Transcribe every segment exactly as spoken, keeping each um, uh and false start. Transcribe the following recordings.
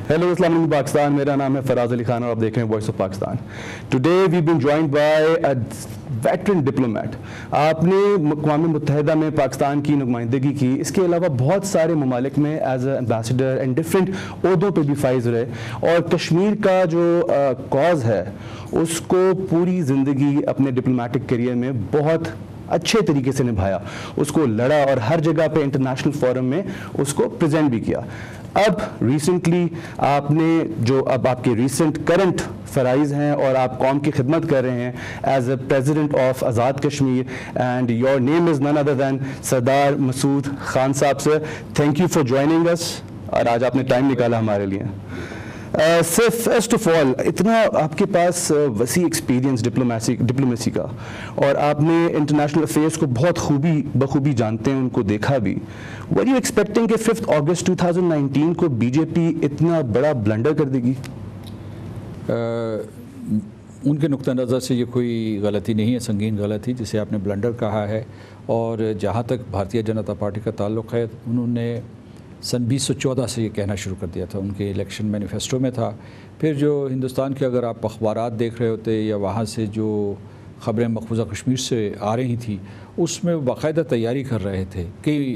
Hello السلام علیکم پاکستان، میرا نام ہے فراز علی خان اور آپ دیکھ رہے ہیں voice of Pakistan. Today we been joined by a veteran diplomat. آپ نے اقوام متحدہ میں پاکستان کی نمائندگی کی، اس کے علاوہ بہت سارے ممالک میں as a ambassador and different عہدوں پہ بھی فائز رہے، اور کشمیر کا جو کاز ہے اس کو پوری زندگی اپنے ڈپلومیٹک کیریئر میں بہت اچھے طریقے سے نبھایا، اس کو لڑا اور ہر جگہ پہ انٹرنیشنل فورم میں اس کو پریزنٹ بھی کیا. اب ریسنٹلی آپ نے جو اب آپ کے ریسنٹ کرنٹ فرائض ہیں اور آپ قوم کی خدمت کر رہے ہیں as a president of Azad Kashmir, and your name is none other than Sardar Masood Khan sahib. Sir thank you for joining us, اور آج آپ نے ٹائم نکالا ہمارے لیے. سر فرسٹ آف آل، اتنا آپ کے پاس وسیع ایکسپیرینس ڈپلومیسی ڈپلومیسی کا، اور آپ نے انٹرنیشنل افیئرس کو بہت خوبی بخوبی جانتے ہیں، ان کو دیکھا بھی. ور یو ایکسپیکٹنگ کہ fifth August two thousand nineteen کو بی جے پی اتنا بڑا بلنڈر کر دے گی؟ ان کے نقطہ نظر سے یہ کوئی غلطی نہیں ہے، سنگین غلطی جسے آپ نے بلنڈر کہا ہے. اور جہاں تک بھارتیہ جنتا پارٹی کا تعلق ہے، انہوں نے سن بیس سو چودہ سے یہ کہنا شروع کر دیا تھا، ان کے الیکشن مینیفیسٹو میں تھا. پھر جو ہندوستان کے اگر آپ اخبارات دیکھ رہے ہوتے یا وہاں سے جو خبریں مقبوضہ کشمیر سے آ رہی تھیں، اس میں باقاعدہ تیاری کر رہے تھے، کئی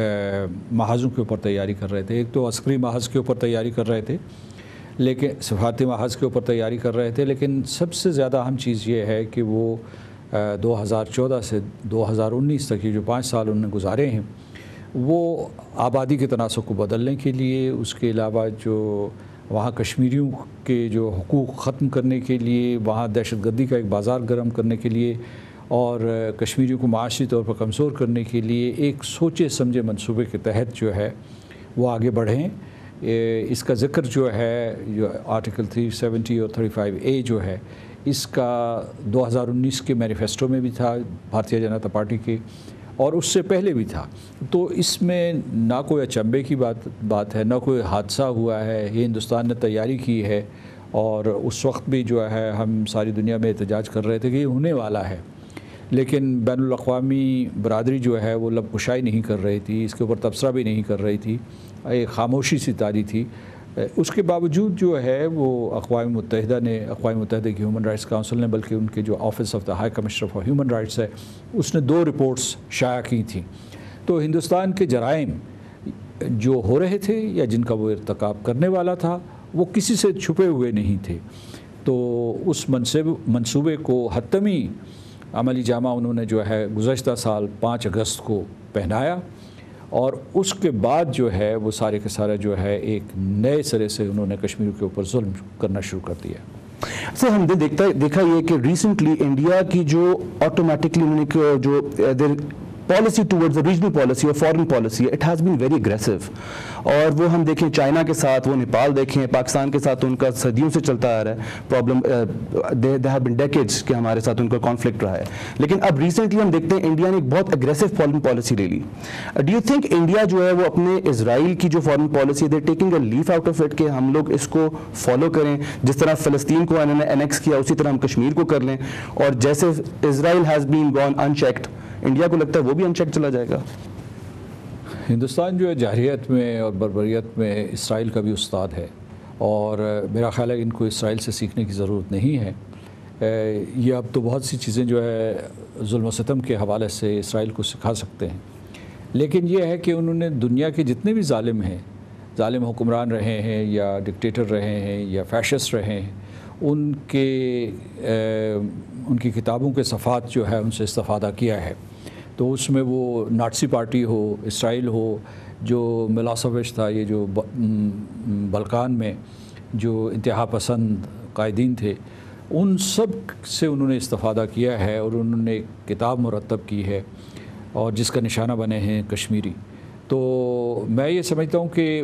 محاذوں کے اوپر تیاری کر رہے تھے. ایک تو عسکری محاذ کے اوپر تیاری کر رہے تھے، لیکن سفارتی محاذ کے اوپر تیاری کر رہے تھے، لیکن سب سے زیادہ اہم چیز یہ ہے کہ وہ دو ہزار چودہ سے دو ہزار انیس تک یہ جو پانچ سال انہوں نے گزارے ہیں، وہ آبادی کے تناسب کو بدلنے کے لیے، اس کے علاوہ جو وہاں کشمیریوں کے جو حقوق ختم کرنے کے لیے، وہاں دہشت گردی کا ایک بازار گرم کرنے کے لیے، اور کشمیریوں کو معاشی طور پر کمزور کرنے کے لیے ایک سوچے سمجھے منصوبے کے تحت جو ہے وہ آگے بڑھیں. اس کا ذکر جو ہے جو آرٹیکل تھری سیونٹی اور تھرٹی فائیو اے جو ہے، اس کا دو ہزار انیس کے مینیفیسٹو میں بھی تھا بھارتیہ جنتا پارٹی کے، اور اس سے پہلے بھی تھا. تو اس میں نہ کوئی اچنبے کی بات بات ہے، نہ کوئی حادثہ ہوا ہے. یہ ہندوستان نے تیاری کی ہے، اور اس وقت بھی جو ہے ہم ساری دنیا میں احتجاج کر رہے تھے کہ یہ ہونے والا ہے، لیکن بین الاقوامی برادری جو ہے وہ لب کشائی نہیں کر رہی تھی، اس کے اوپر تبصرہ بھی نہیں کر رہی تھی، ایک خاموشی سی تاری تھی. اس کے باوجود جو ہے وہ اقوام متحدہ نے اقوام متحدہ کی ہیومن رائٹس کونسل نے، بلکہ ان کے جو office of the high commissioner for human rights ہے، اس نے دو رپورٹس شائع کی تھیں. تو ہندوستان کے جرائم جو ہو رہے تھے یا جن کا وہ ارتکاب کرنے والا تھا، وہ کسی سے چھپے ہوئے نہیں تھے. تو اس منصب منصوبے کو حتمی عملی جامہ انہوں نے جو ہے گزشتہ سال پانچ اگست کو پہنایا، اور اس کے بعد جو ہے وہ سارے کے سارے جو ہے ایک نئے سرے سے انہوں نے کشمیر کے اوپر ظلم کرنا شروع کر دیا. سر ہم نے دیکھتا دیکھا یہ کہ ریسنٹلی انڈیا کی جو آٹومیٹکلی انہوں نے جو پالیسی ٹورڈز ریجنل پالیسی اور foreign policy, it has been very aggressive. اور وہ ہم دیکھیں چائنا کے ساتھ، وہ نیپال دیکھیں، پاکستان کے ساتھ ان کا صدیوں سے چلتا آ رہا ہے problem, they have been decades کہ ہمارے ساتھ ان کا کانفلکٹ رہا ہے. لیکن اب ریسنٹلی ہم دیکھتے ہیں انڈیا نے ایک بہت اگریسو فارن پالیسی لے لی. ڈو یو تھنک انڈیا جو ہے وہ اپنے اسرائیل کی جو foreign policy they taking a leaf out of it کہ ہم لوگ اس کو فالو کریں، جس طرح فلسطین کو انہوں نے انیکس کیا اسی طرح ہم کشمیر کو کر لیں، اور جیسے Israel has been gone in checked, India کو لگتا ہے وہ بھی ان چیک چلا جائے گا؟ ہندوستان جو ہے جارحیت میں اور بربریت میں اسرائیل کا بھی استاد ہے، اور میرا خیال ہے ان کو اسرائیل سے سیکھنے کی ضرورت نہیں ہے. یہ اب تو بہت سی چیزیں جو ہے ظلم و ستم کے حوالے سے اسرائیل کو سکھا سکتے ہیں، لیکن یہ ہے کہ انہوں نے دنیا کے جتنے بھی ظالم ہیں، ظالم حکمران رہے ہیں یا ڈکٹیٹر رہے ہیں یا فیشسٹ رہے ہیں، ان کے ان کی کتابوں کے صفحات جو ہے ان سے استفادہ کیا ہے. تو اس میں وہ ناٹسی پارٹی ہو، اسرائیل ہو، جو ملاسووچ تھا، یہ جو بلکان میں جو انتہا پسند قائدین تھے، ان سب سے انہوں نے استفادہ کیا ہے، اور انہوں نے ایک کتاب مرتب کی ہے اور جس کا نشانہ بنے ہیں کشمیری. تو میں یہ سمجھتا ہوں کہ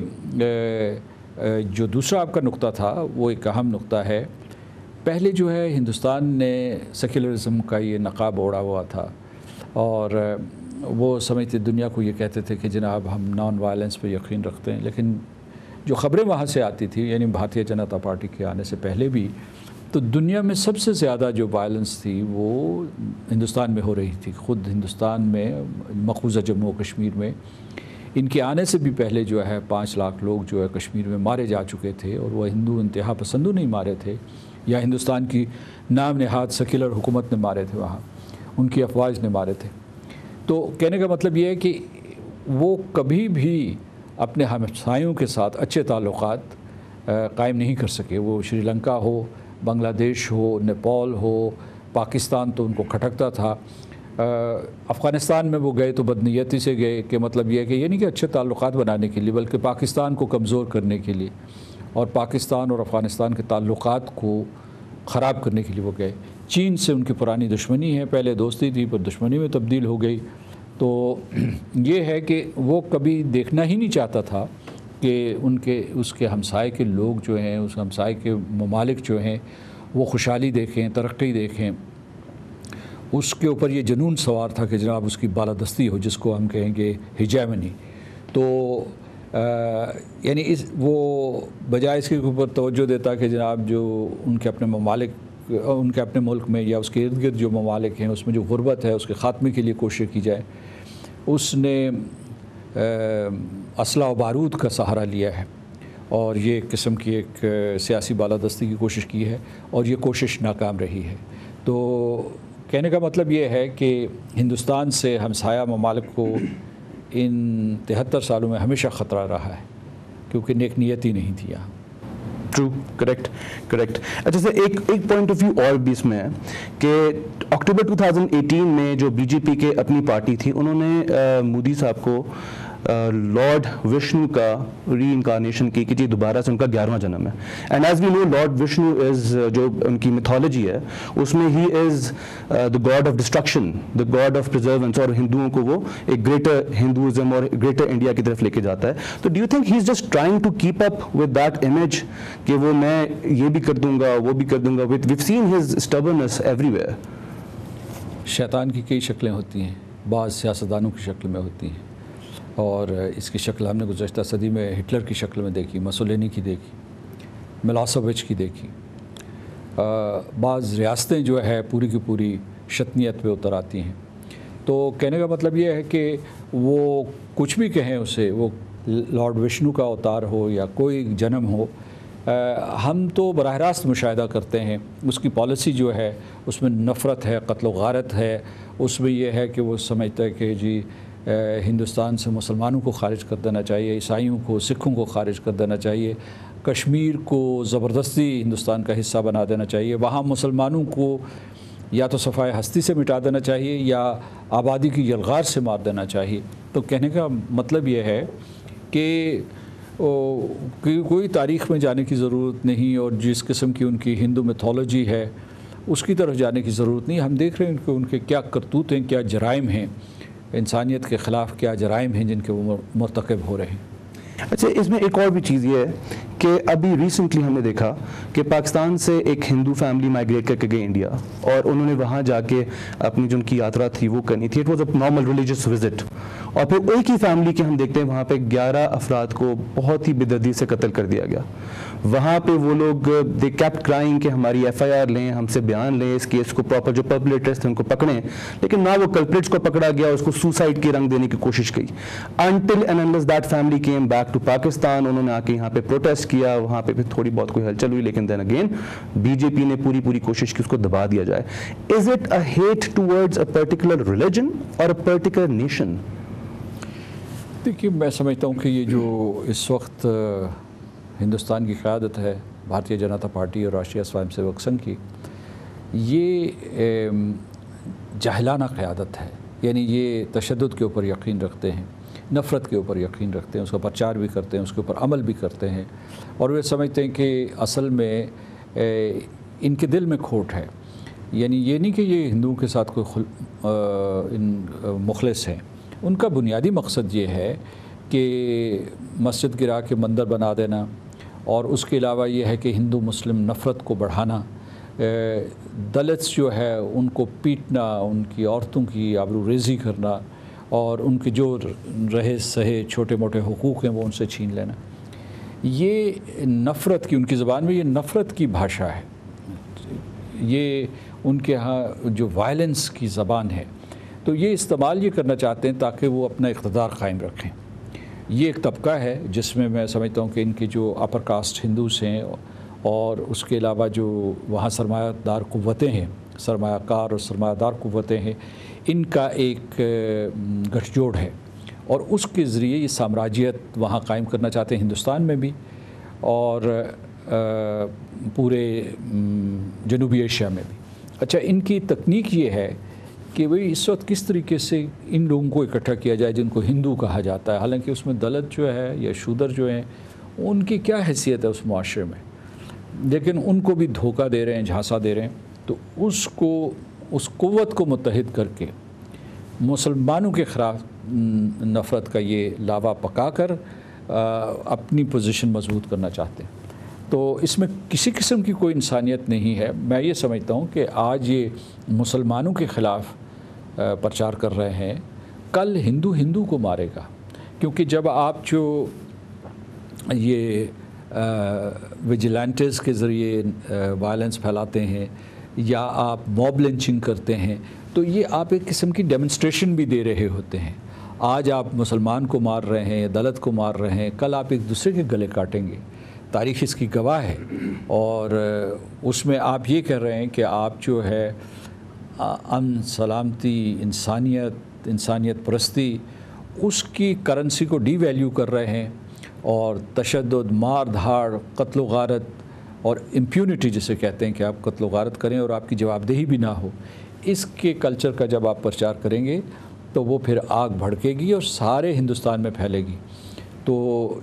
جو دوسرا آپ کا نقطہ تھا وہ ایک اہم نقطہ ہے. پہلے جو ہے ہندوستان نے سیکولرزم کا یہ نقاب اوڑھا ہوا تھا، اور وہ سمجھتے دنیا کو یہ کہتے تھے کہ جناب ہم نان وائلنس پہ یقین رکھتے ہیں. لیکن جو خبریں وہاں سے آتی تھی، یعنی بھارتیہ جنتا پارٹی کے آنے سے پہلے بھی، تو دنیا میں سب سے زیادہ جو وائلنس تھی وہ ہندوستان میں ہو رہی تھی. خود ہندوستان میں مقبوضہ جموں و کشمیر میں ان کے آنے سے بھی پہلے جو ہے پانچ لاکھ لوگ جو ہے کشمیر میں مارے جا چکے تھے، اور وہ ہندو انتہا پسندوں نہیں مارے تھے یا ہندوستان کی نام نہاد سیکولر حکومت نے مارے تھے، وہاں ان کی افواج نے مارے تھے۔ تو کہنے کا مطلب یہ ہے کہ وہ کبھی بھی اپنے ہمسایوں کے ساتھ اچھے تعلقات قائم نہیں کر سکے، وہ شری لنکا ہو، بنگلہ دیش ہو، نیپال ہو، پاکستان تو ان کو کھٹکتا تھا۔ افغانستان میں وہ گئے تو بدنیتی سے گئے، کہ مطلب یہ ہے کہ یہ نہیں کہ اچھے تعلقات بنانے کے لیے، بلکہ پاکستان کو کمزور کرنے کے لیے اور پاکستان اور افغانستان کے تعلقات کو خراب کرنے کے لیے وہ گئے۔ چین سے ان کی پرانی دشمنی ہے، پہلے دوستی تھی پر دشمنی میں تبدیل ہو گئی۔ تو یہ ہے کہ وہ کبھی دیکھنا ہی نہیں چاہتا تھا کہ ان کے اس کے ہمسائے کے لوگ جو ہیں، اس ہمسائے کے ممالک جو ہیں وہ خوشحالی دیکھیں، ترقی دیکھیں۔ اس کے اوپر یہ جنون سوار تھا کہ جناب اس کی بالادستی ہو، جس کو ہم کہیں گے ہیجیمنی۔ تو یعنی اس وہ بجائے اس کے اوپر توجہ دیتا کہ جناب جو ان کے اپنے ممالک، ان کے اپنے ملک میں یا اس کے ارد گرد جو ممالک ہیں اس میں جو غربت ہے اس کے خاتمے کے لیے کوشش کی جائے، اس نے اسلحہ و بارود کا سہارا لیا ہے اور یہ ایک قسم کی ایک سیاسی بالادستی کی کوشش کی ہے، اور یہ کوشش ناکام رہی ہے۔ تو کہنے کا مطلب یہ ہے کہ ہندوستان سے ہمسایہ ممالک کو ان تہتر سالوں میں ہمیشہ خطرہ رہا ہے، کیونکہ نیک نیتی نہیں تھی یہاں۔ ٹرو، کریکٹ کریکٹ اچھا سر، ایک ایک پوائنٹ آف ویو اور بھی اس میں ہے کہ اکتوبر دو ہزار اٹھارہ میں جو بی جے پی کے اپنی پارٹی تھی، انہوں نے مودی صاحب کو لارڈ وشنو کا ری انکارنیشن کی کہ جی دوبارہ سے ان کا گیارہواں جنم ہے۔ And as we know Lord Vishnu is جو ان کی میتھولوجی ہے اس میں ہی is the god of destruction, the god of preservance, اور ہندوؤں کو وہ ایک گریٹر ہندوازم اور گریٹر انڈیا کی طرف لے کے جاتا ہے۔ تو do you think he is just trying to keep up with that image کہ وہ میں یہ بھی کر دوں گا وہ بھی کر دوں گا؟ We've seen his stubbornness everywhere. شیطان کی کئی شکلیں ہوتی ہیں، بعض سیاستدانوں کی شکل میں ہوتی ہیں، اور اس کی شکل ہم نے گزشتہ صدی میں ہٹلر کی شکل میں دیکھی، مسولینی کی دیکھی، ملاسووچ کی دیکھی۔ بعض ریاستیں جو ہے پوری کی پوری شطنیت پہ اتر آتی ہیں۔ تو کہنے کا مطلب یہ ہے کہ وہ کچھ بھی کہیں اسے، وہ لارڈ وشنو کا اوتار ہو یا کوئی جنم ہو، ہم تو براہ راست مشاہدہ کرتے ہیں اس کی پالیسی جو ہے اس میں نفرت ہے، قتل و غارت ہے، اس میں یہ ہے کہ وہ سمجھتا ہے کہ جی ہندوستان سے مسلمانوں کو خارج کر دینا چاہیے، عیسائیوں کو، سکھوں کو خارج کر دینا چاہیے، کشمیر کو زبردستی ہندوستان کا حصہ بنا دینا چاہیے، وہاں مسلمانوں کو یا تو صفائے ہستی سے مٹا دینا چاہیے یا آبادی کی یلغار سے مار دینا چاہیے۔ تو کہنے کا مطلب یہ ہے کہ کوئی تاریخ میں جانے کی ضرورت نہیں، اور جس قسم کی ان کی ہندو میتھولوجی ہے اس کی طرف جانے کی ضرورت نہیں۔ ہم دیکھ رہے ہیں کہ ان کے کیا کرتوت ہیں، کیا جرائم ہیں، انسانیت کے خلاف کیا جرائم ہیں جن کے وہ مرتکب ہو رہے ہیں۔ اچھا، اس میں ایک اور بھی چیز یہ ہے کہ ابھی ریسنٹلی ہم نے دیکھا کہ پاکستان سے ایک ہندو فیملی مائیگریٹ کر کے گئی انڈیا، اور انہوں نے وہاں جا کے اپنی جو ان کی یاترا تھی وہ کرنی تھی، it was a normal religious visit, اور پھر ایک ہی فیملی کے ہم دیکھتے ہیں وہاں پہ گیارہ افراد کو بہت ہی بے دردی سے قتل کر دیا گیا۔ وہاں پہ وہ لوگ دے کیپٹ کرائنگ کہ ہماری ایف آئی آر لیں، ہم سے بیان لیں، اس کیس کو پراپر جو پرپلیٹرز تھے ان کو پکڑیں، لیکن نہ وہ کلپریٹس کو پکڑا گیا، اس کو سوسائڈ کی رنگ دینے کی کوشش کی۔ Until and unless that family came back to Pakistan, انہوں نے آ کے یہاں پہ پروٹیسٹ کیا، وہاں پہ پھر تھوڑی بہت کوئی ہلچل ہوئی، لیکن دین اگین بی جے پی نے پوری پوری کوشش کی اس کو دبا دیا جائے۔ Is it a hate towards a particular religion اور اے پرٹیکولر نیشن؟ دیکھیے، میں سمجھتا ہوں کہ یہ جو اس وقت ہندوستان کی قیادت ہے بھارتیہ جنتا پارٹی اور راشٹریہ سوائم سیوک سنگھ کی، یہ جاہلانہ قیادت ہے۔ یعنی یہ تشدد کے اوپر یقین رکھتے ہیں، نفرت کے اوپر یقین رکھتے ہیں، اس کا پرچار بھی کرتے ہیں، اس کے اوپر عمل بھی کرتے ہیں، اور وہ سمجھتے ہیں کہ اصل میں ان کے دل میں کھوٹ ہے۔ یعنی یہ نہیں کہ یہ ہندوؤں کے ساتھ کوئی مخلص ہیں، ان کا بنیادی مقصد یہ ہے کہ مسجد گرا کے مندر بنا دینا، اور اس کے علاوہ یہ ہے کہ ہندو مسلم نفرت کو بڑھانا، دلتس جو ہے ان کو پیٹنا، ان کی عورتوں کی آبرو ریزی کرنا، اور ان کے جو رہے سہے چھوٹے موٹے حقوق ہیں وہ ان سے چھین لینا۔ یہ نفرت کی، ان کی زبان میں یہ نفرت کی بھاشا ہے، یہ ان کے ہاں جو وائلنس کی زبان ہے۔ تو یہ استعمال یہ کرنا چاہتے ہیں تاکہ وہ اپنا اقتدار قائم رکھیں۔ یہ ایک طبقہ ہے جس میں میں سمجھتا ہوں کہ ان کی جو اپر کاسٹ ہندوز ہیں اور اس کے علاوہ جو وہاں سرمایہ دار قوتیں ہیں، سرمایہ کار اور سرمایہ دار قوتیں ہیں، ان کا ایک گٹھ جوڑ ہے اور اس کے ذریعے یہ سامراجیت وہاں قائم کرنا چاہتے ہیں، ہندوستان میں بھی اور پورے جنوبی ایشیا میں بھی۔ اچھا، ان کی تکنیک یہ ہے کہ وہی اس وقت کس طریقے سے ان لوگوں کو اکٹھا کیا جائے جن کو ہندو کہا جاتا ہے، حالانکہ اس میں دلت جو ہے یا شودر جو ہیں ان کی کیا حیثیت ہے اس معاشرے میں، لیکن ان کو بھی دھوکہ دے رہے ہیں، جھانسا دے رہے ہیں۔ تو اس کو اس قوت کو متحد کر کے مسلمانوں کے خلاف نفرت کا یہ لاوا پکا کر اپنی پوزیشن مضبوط کرنا چاہتے ہیں۔ تو اس میں کسی قسم کی کوئی انسانیت نہیں ہے۔ میں یہ سمجھتا ہوں کہ آج یہ مسلمانوں کے خلاف پرچار کر رہے ہیں، کل ہندو ہندو کو مارے گا، کیونکہ جب آپ جو یہ ویجیلانٹس کے ذریعے وائلنس پھیلاتے ہیں یا آپ موب لنچنگ کرتے ہیں تو یہ آپ ایک قسم کی ڈیمنسٹریشن بھی دے رہے ہوتے ہیں۔ آج آپ مسلمان کو مار رہے ہیں، دلت کو مار رہے ہیں، کل آپ ایک دوسرے کے گلے کاٹیں گے۔ تاریخ اس کی گواہ ہے، اور اس میں آپ یہ کہہ رہے ہیں کہ آپ جو ہے امن، سلامتی، انسانیت انسانیت پرستی، اس کی کرنسی کو ڈی ویلیو کر رہے ہیں، اور تشدد، مار دھاڑ، قتل و غارت اور امپیونٹی جسے کہتے ہیں کہ آپ قتل و غارت کریں اور آپ کی جواب دہی بھی نہ ہو، اس کے کلچر کا جب آپ پرچار کریں گے تو وہ پھر آگ بھڑکے گی اور سارے ہندوستان میں پھیلے گی۔ تو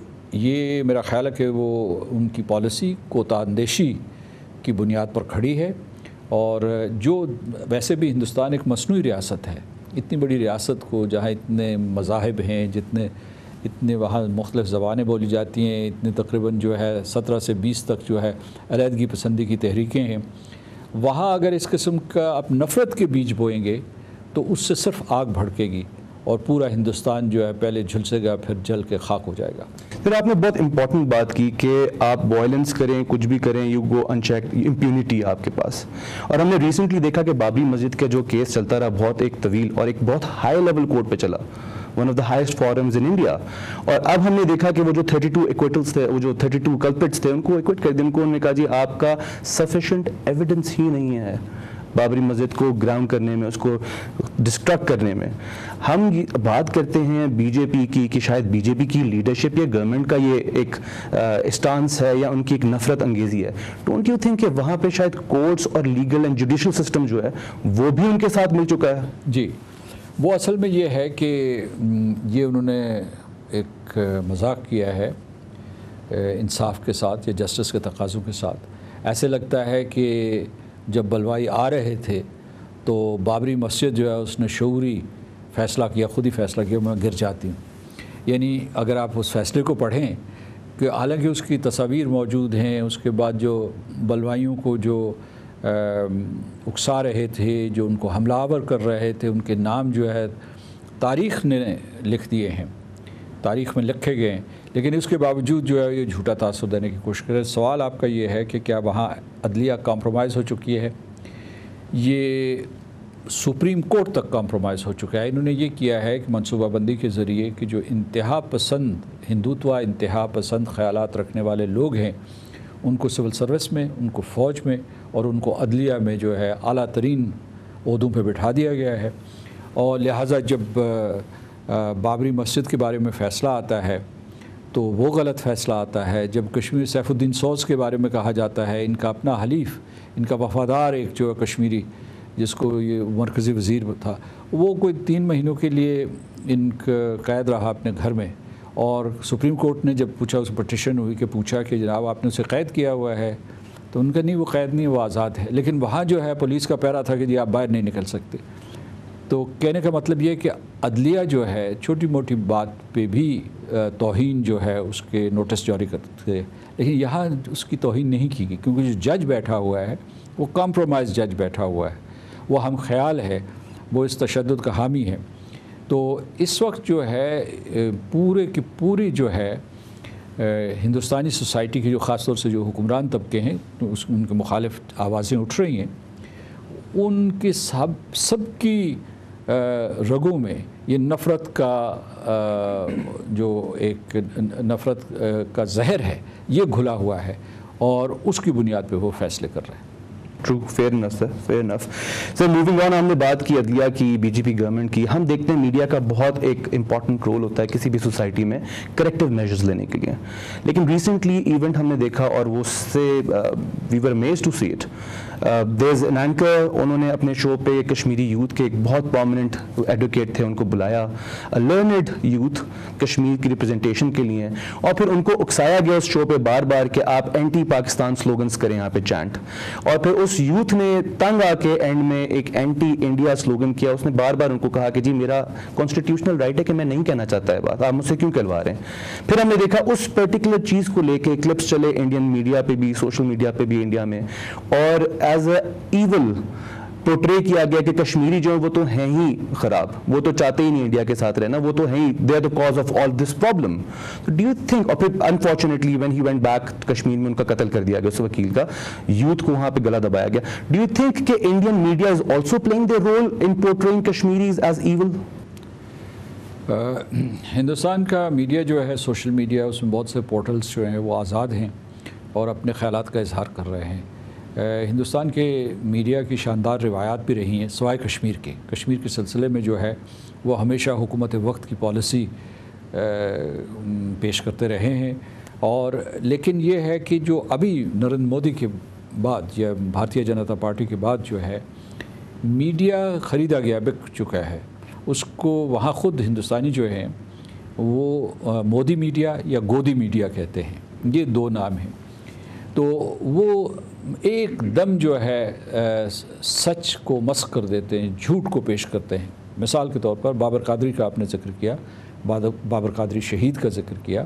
یہ میرا خیال ہے کہ وہ ان کی پالیسی کوتا اندیشی کی بنیاد پر کھڑی ہے، اور جو ویسے بھی ہندوستان ایک مصنوعی ریاست ہے، اتنی بڑی ریاست کو جہاں اتنے مذاہب ہیں، جتنے اتنے وہاں مختلف زبانیں بولی جاتی ہیں، اتنے تقریباً جو ہے سترہ سے بیس تک جو ہے علیحدگی پسندی کی تحریکیں ہیں، وہاں اگر اس قسم کا آپ نفرت کے بیج بوئیں گے تو اس سے صرف آگ بھڑکے گی اور پورا ہندوستان جو ہے پہلے جھلسے گا، پھر جل کے خاک ہو جائے گا۔ پھر آپ نے بہت امپورٹنٹ بات کی کہ آپ وائلنس کریں، کچھ بھی کریں، you go in check, impunity آپ کے پاس۔ اور ہم نے ریسنٹلی دیکھا کہ بابری مسجد کا جو کیس چلتا رہا بہت ایک طویل اور ایک بہت ہائی لیول کورٹ پہ چلا، one of the highest forums in India, اور اب ہم نے دیکھا کہ وہ جو تھرٹی ٹو ایکویٹلس تھے، وہ جو تھرٹی ٹو کلپٹس تھے، ان کو ایکویٹ کر دیا، ان کو انہوں نے کہا جی آپ کا سفیشینٹ ایویڈنس ہی نہیں ہے بابری مسجد کو گراؤنڈ کرنے میں، اس کو ڈسٹرکٹ کرنے میں۔ ہم بات کرتے ہیں بی جے پی کی کہ شاید بی جے پی کی لیڈرشپ یا گورنمنٹ کا یہ ایک اسٹانس ہے یا ان کی ایک نفرت انگیزی ہے۔ ڈونٹ یو تھنک کہ وہاں پہ شاید کورٹس اور لیگل اینڈ جوڈیشل سسٹم جو ہے وہ بھی ان کے ساتھ مل چکا ہے؟ جی، وہ اصل میں یہ ہے کہ یہ انہوں نے ایک مذاق کیا ہے انصاف کے ساتھ یا جسٹس کے تقاضوں کے ساتھ۔ ایسے لگتا ہے کہ جب بلوائی آ رہے تھے تو بابری مسجد جو ہے اس نے شعوری فیصلہ کیا، خود ہی فیصلہ کیا میں گر جاتی ہوں۔ یعنی اگر آپ اس فیصلے کو پڑھیں کہ حالانکہ اس کی تصاویر موجود ہیں، اس کے بعد جو بلوائیوں کو جو اکسا رہے تھے، جو ان کو حملہ آور کر رہے تھے، ان کے نام جو ہے تاریخ نے لکھ دیے ہیں، تاریخ میں لکھے گئے ہیں، لیکن اس کے باوجود جو ہے یہ جھوٹا تاثر دینے کی کوشش کرے۔ سوال آپ کا یہ ہے کہ کیا وہاں عدلیہ کمپرومائز ہو چکی ہے؟ یہ سپریم کورٹ تک کمپرومائز ہو چکا ہے۔ انہوں نے یہ کیا ہے کہ منصوبہ بندی کے ذریعے کہ جو انتہا پسند ہندوتوا انتہا پسند خیالات رکھنے والے لوگ ہیں ان کو سول سروس میں، ان کو فوج میں اور ان کو عدلیہ میں جو ہے اعلیٰ ترین عہدوں پہ بٹھا دیا گیا ہے، اور لہٰذا جب بابری مسجد کے بارے میں فیصلہ آتا ہے تو وہ غلط فیصلہ آتا ہے۔ جب کشمیر سیف الدین سوز کے بارے میں کہا جاتا ہے، ان کا اپنا حلیف، ان کا وفادار ایک جو ہے کشمیری جس کو یہ مرکزی وزیر تھا، وہ کوئی تین مہینوں کے لیے ان کا قید رہا اپنے گھر میں، اور سپریم کورٹ نے جب پوچھا، اس پٹیشن ہوئی کہ پوچھا کہ جناب آپ نے اسے قید کیا ہوا ہے، تو ان کا نہیں، وہ قید نہیں، وہ آزاد ہے، لیکن وہاں جو ہے پولیس کا پہرا تھا کہ جی آپ باہر نہیں نکل سکتے۔ تو کہنے کا مطلب یہ کہ عدلیہ جو ہے چھوٹی موٹی بات پہ بھی توہین جو ہے اس کے نوٹس جاری کرتے ہیں، لیکن یہاں اس کی توہین نہیں کی گئی، کیونکہ جو جج بیٹھا ہوا ہے وہ کمپرومائز جج بیٹھا ہوا ہے، وہ ہم خیال ہے، وہ اس تشدد کا حامی ہے۔ تو اس وقت جو ہے پورے کی پوری جو ہے ہندوستانی سوسائٹی کی جو خاص طور سے جو حکمران طبقے ہیں، اس ان کے مخالف آوازیں اٹھ رہی ہیں، ان کے سب سب کی रगों में ये नफ़रत का जो एक नफ़रत का जहर है ये घुला हुआ है और उसकी बुनियाद पे वो फैसले कर रहे हैं। True, fair enough sir, fair enough sir. Moving on, हमने बात की अदलिया की, बीजेपी गवर्नमेंट की। हम देखते हैं मीडिया का बहुत एक इंपॉर्टेंट रोल होता है किसी भी सोसाइटी में करेक्टिव मेजर्स लेने के लिए, लेकिन रिसेंटली इवेंट हमने देखा और वो उससे we were amazed to see it. There is an anchor, उन्होंने अपने शो पे कश्मीरी यूथ के एक बहुत प्रोमिनेंट एडवोकेट थे, उनको बुलाया, लर्नड यूथ कश्मीर की रिप्रेजेंटेशन के लिए, और फिर उनको उकसाया गया उस शो पे बार बार कि आप एंटी पाकिस्तान स्लोगन्स करें यहाँ पे चैंट, और फिर उस यूथ ने तंग आके एंड में एक एंटी इंडिया स्लोगन किया। उसने बार बार उनको कहा कि जी मेरा कॉन्स्टिट्यूशनल राइट है कि मैं नहीं कहना चाहता है बात, आप मुझसे क्यों कहलवा रहे हैं। फिर हमने देखा उस पर्टिकुलर चीज़ को लेके क्लिप्स चले इंडियन मीडिया पे भी, सोशल मीडिया पे भी इंडिया में, और एज अ ईवल पोर्ट्रे किया गया कि कश्मीरी जो है वो तो हैं ही खराब, वो तो चाहते ही नहीं इंडिया के साथ रहना, वो तो हैं ही, they are the cause of all this problem. Do you think, और फिर unfortunately when he went back Kashmir में उनका कत्ल कर दिया गया उस वकील का, यूथ को वहां पे गला दबाया गया। डू यू थिंक कि Indian media is also playing their role in portraying Kashmiris as evil? Hindustan का मीडिया जो है, सोशल मीडिया, उसमें बहुत से पोर्टल्स जो हैं वो आज़ाद हैं और अपने ख़यालात का इजहार कर रहे हैं। हिंदुस्तान के मीडिया की शानदार रिवायात भी रही हैं, सिवाय कश्मीर के। कश्मीर के सिलसिले में जो है वो हमेशा हुकूमत वक्त की पॉलिसी पेश करते रहे हैं, और लेकिन ये है कि जो अभी नरेंद्र मोदी के बाद या भारतीय जनता पार्टी के बाद जो है मीडिया ख़रीदा गया, बिक चुका है, उसको वहाँ ख़ुद हिंदुस्तानी जो हैं वो मोदी मीडिया या गोदी मीडिया कहते हैं, ये दो नाम हैं। तो वो एकदम जो है आ, सच को मस्क कर देते हैं, झूठ को पेश करते हैं। मिसाल के तौर पर बाबर कादरी का आपने ज़िक्र किया, बाबर कादरी शहीद का ज़िक्र किया।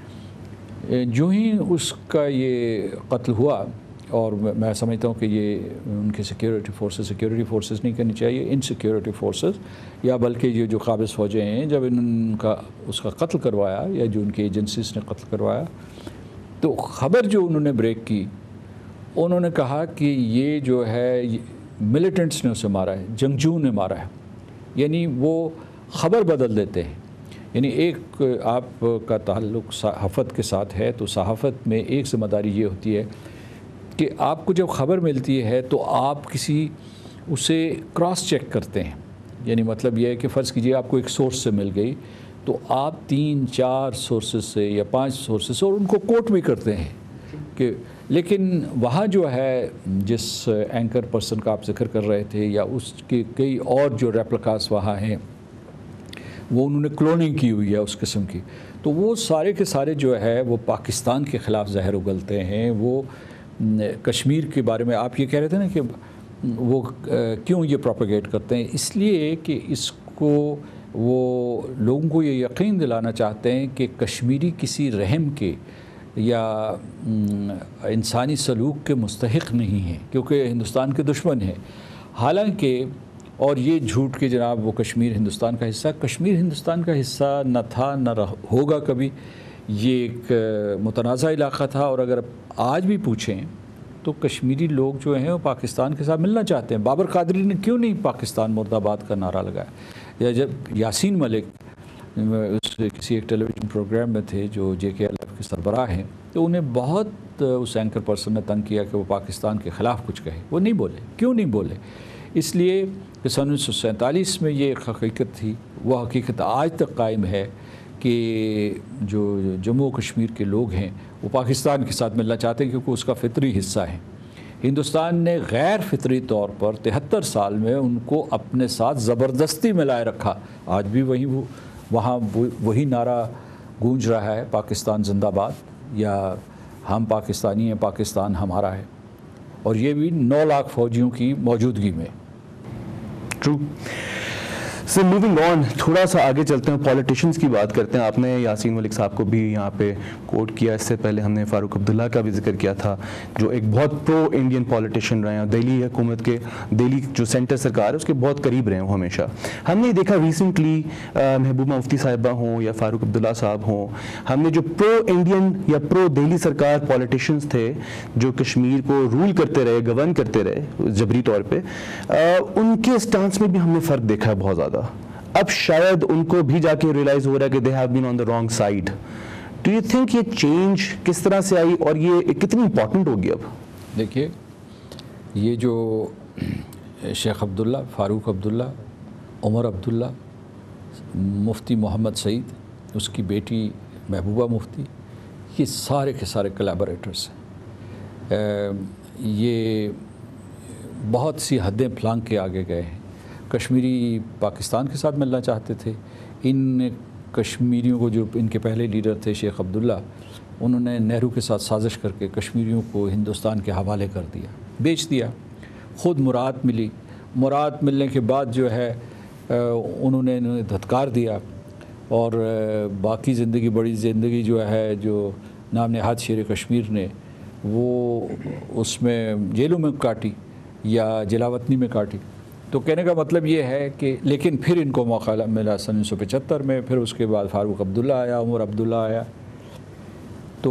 जो ही उसका ये कत्ल हुआ, और मैं समझता हूँ कि ये उनके सिक्योरिटी फोर्सेस सिक्योरिटी फोर्सेस नहीं कहनी चाहिए, इन सिक्योरिटी फोर्सेस, या बल्कि ये जो काबिज़ फ़ौजें हैं, जब इनका उसका कत्ल करवाया या जो उनकी एजेंसीज ने कत्ल करवाया, तो ख़बर जो उन्होंने ब्रेक की, उन्होंने कहा कि ये जो है मिलिटेंट्स ने उसे मारा है, जंगजू ने मारा है। यानी वो ख़बर बदल देते हैं। यानी एक आपका ताल्लुक़ सहाफ़त के साथ है तो सहाफ़त में एक ज़िम्मेदारी ये होती है कि आपको जब ख़बर मिलती है तो आप किसी उसे क्रॉस चेक करते हैं। यानी मतलब ये है कि फ़र्ज़ कीजिए आपको एक सोर्स से मिल गई, तो आप तीन चार सोर्सेज से या पांच सोर्सेज से, और उनको कोट भी करते हैं कि, लेकिन वहाँ जो है जिस एंकर पर्सन का आप जिक्र कर रहे थे या उसके कई और जो रेप्लिकास वहाँ हैं, वो उन्होंने क्लोनिंग की हुई है उस किस्म की, तो वो सारे के सारे जो है वो पाकिस्तान के ख़िलाफ़ जहर उगलते हैं। वो कश्मीर के बारे में आप ये कह रहे थे ना कि वो क्यों ये प्रोपेगेट करते हैं, इसलिए कि इसको वो लोगों को ये यकीन दिलाना चाहते हैं कि कश्मीरी किसी रहम के या इंसानी सलूक के मुस्तहिक नहीं है, क्योंकि हिंदुस्तान के दुश्मन हैं। हालांकि और ये झूठ कि जनाब वो कश्मीर हिंदुस्तान का हिस्सा, कश्मीर हिंदुस्तान का हिस्सा न था न होगा कभी। ये एक मुतनाज़ा इलाक़ा था, और अगर आज भी पूछें तो कश्मीरी लोग जो हैं वो पाकिस्तान के साथ मिलना चाहते हैं। बाबर कादरी ने क्यों नहीं पाकिस्तान मुर्दाबाद का नारा लगाया, या जब यासीन मलिक उस किसी एक टेलीविज़न प्रोग्राम में थे जो जे के एल एफ के सरबराह हैं, तो उन्हें बहुत उस एंकर पर्सन ने तंग किया कि वो पाकिस्तान के ख़िलाफ़ कुछ कहे। वो नहीं बोले। क्यों नहीं बोले? इसलिए कि सन उन्नीस सौ सैंतालीस में ये एक हकीकत थी, वह हकीकत आज तक कायम है कि जो जम्मू कश्मीर के लोग हैं वो पाकिस्तान के साथ मिलना चाहते हैं, क्योंकि उसका फितरी हिस्सा है। हिंदुस्तान ने गैर फितरी तौर पर तिहत्तर साल में उनको अपने साथ ज़बरदस्ती मिलाए रखा। आज भी वही वो वहाँ वही नारा गूंज रहा है, पाकिस्तान जिंदाबाद, या हम पाकिस्तानी हैं, पाकिस्तान हमारा है, और ये भी नौ लाख फ़ौजियों की मौजूदगी में। ट्रू سو موونگ آن، تھوڑا سا آگے چلتے ہیں، پولیٹیشنز کی بات کرتے ہیں. آپ نے یاسین ملک صاحب کو بھی یہاں پہ کوٹ کیا، اس سے پہلے ہم نے فاروق عبداللہ کا بھی ذکر کیا تھا جو ایک بہت پرو انڈین پولیٹیشین رہے ہیں، دہلی حکومت کے، دہلی جو سینٹر سرکار ہے اس کے بہت قریب رہے ہیں ہمیشہ. ہم نے دیکھا ریسنٹلی محبوبہ مفتی صاحبہ ہوں یا فاروق عبداللہ صاحب ہوں، ہم نے جو پرو انڈین یا پرو دہلی سرکار پولیٹیشنز تھے جو کشمیر کو رول کرتے رہے، گورن کرتے رہے جبری طور پہ، ان کے سٹانس میں بھی ہم نے فرق دیکھا ہے بہت زیادہ. اب شاید ان کو بھی جا کے ریلائز ہو رہا ہے کہ they have been on the wrong side. Do you think یہ چینج کس طرح سے آئی اور یہ کتنی امپورٹنٹ ہوگی؟ اب دیکھیے، یہ جو شیخ عبداللہ، فاروق عبداللہ، عمر عبداللہ، مفتی محمد سعید، اس کی بیٹی محبوبہ مفتی، یہ سارے کے سارے کلیبوریٹرز ہیں. یہ بہت سی حدیں پھلانگ کے آگے گئے ہیں. کشمیری پاکستان کے ساتھ ملنا چاہتے تھے. ان کشمیریوں کو، جو ان کے پہلے لیڈر تھے شیخ عبداللہ، انہوں نے نہرو کے ساتھ سازش کر کے کشمیریوں کو ہندوستان کے حوالے کر دیا، بیچ دیا. خود مراد ملی، مراد ملنے کے بعد جو ہے انہوں نے انہیں دھتکار دیا اور باقی زندگی، بڑی زندگی جو ہے جو نام نہاد شیر کشمیر نے، وہ اس میں جیلوں میں کاٹی یا جلاوطنی میں کاٹی. تو کہنے کا مطلب یہ ہے کہ لیکن پھر ان کو موقع ملا سن انیس سو پچہتر میں، پھر اس کے بعد فاروق عبداللہ آیا، عمر عبداللہ آیا. تو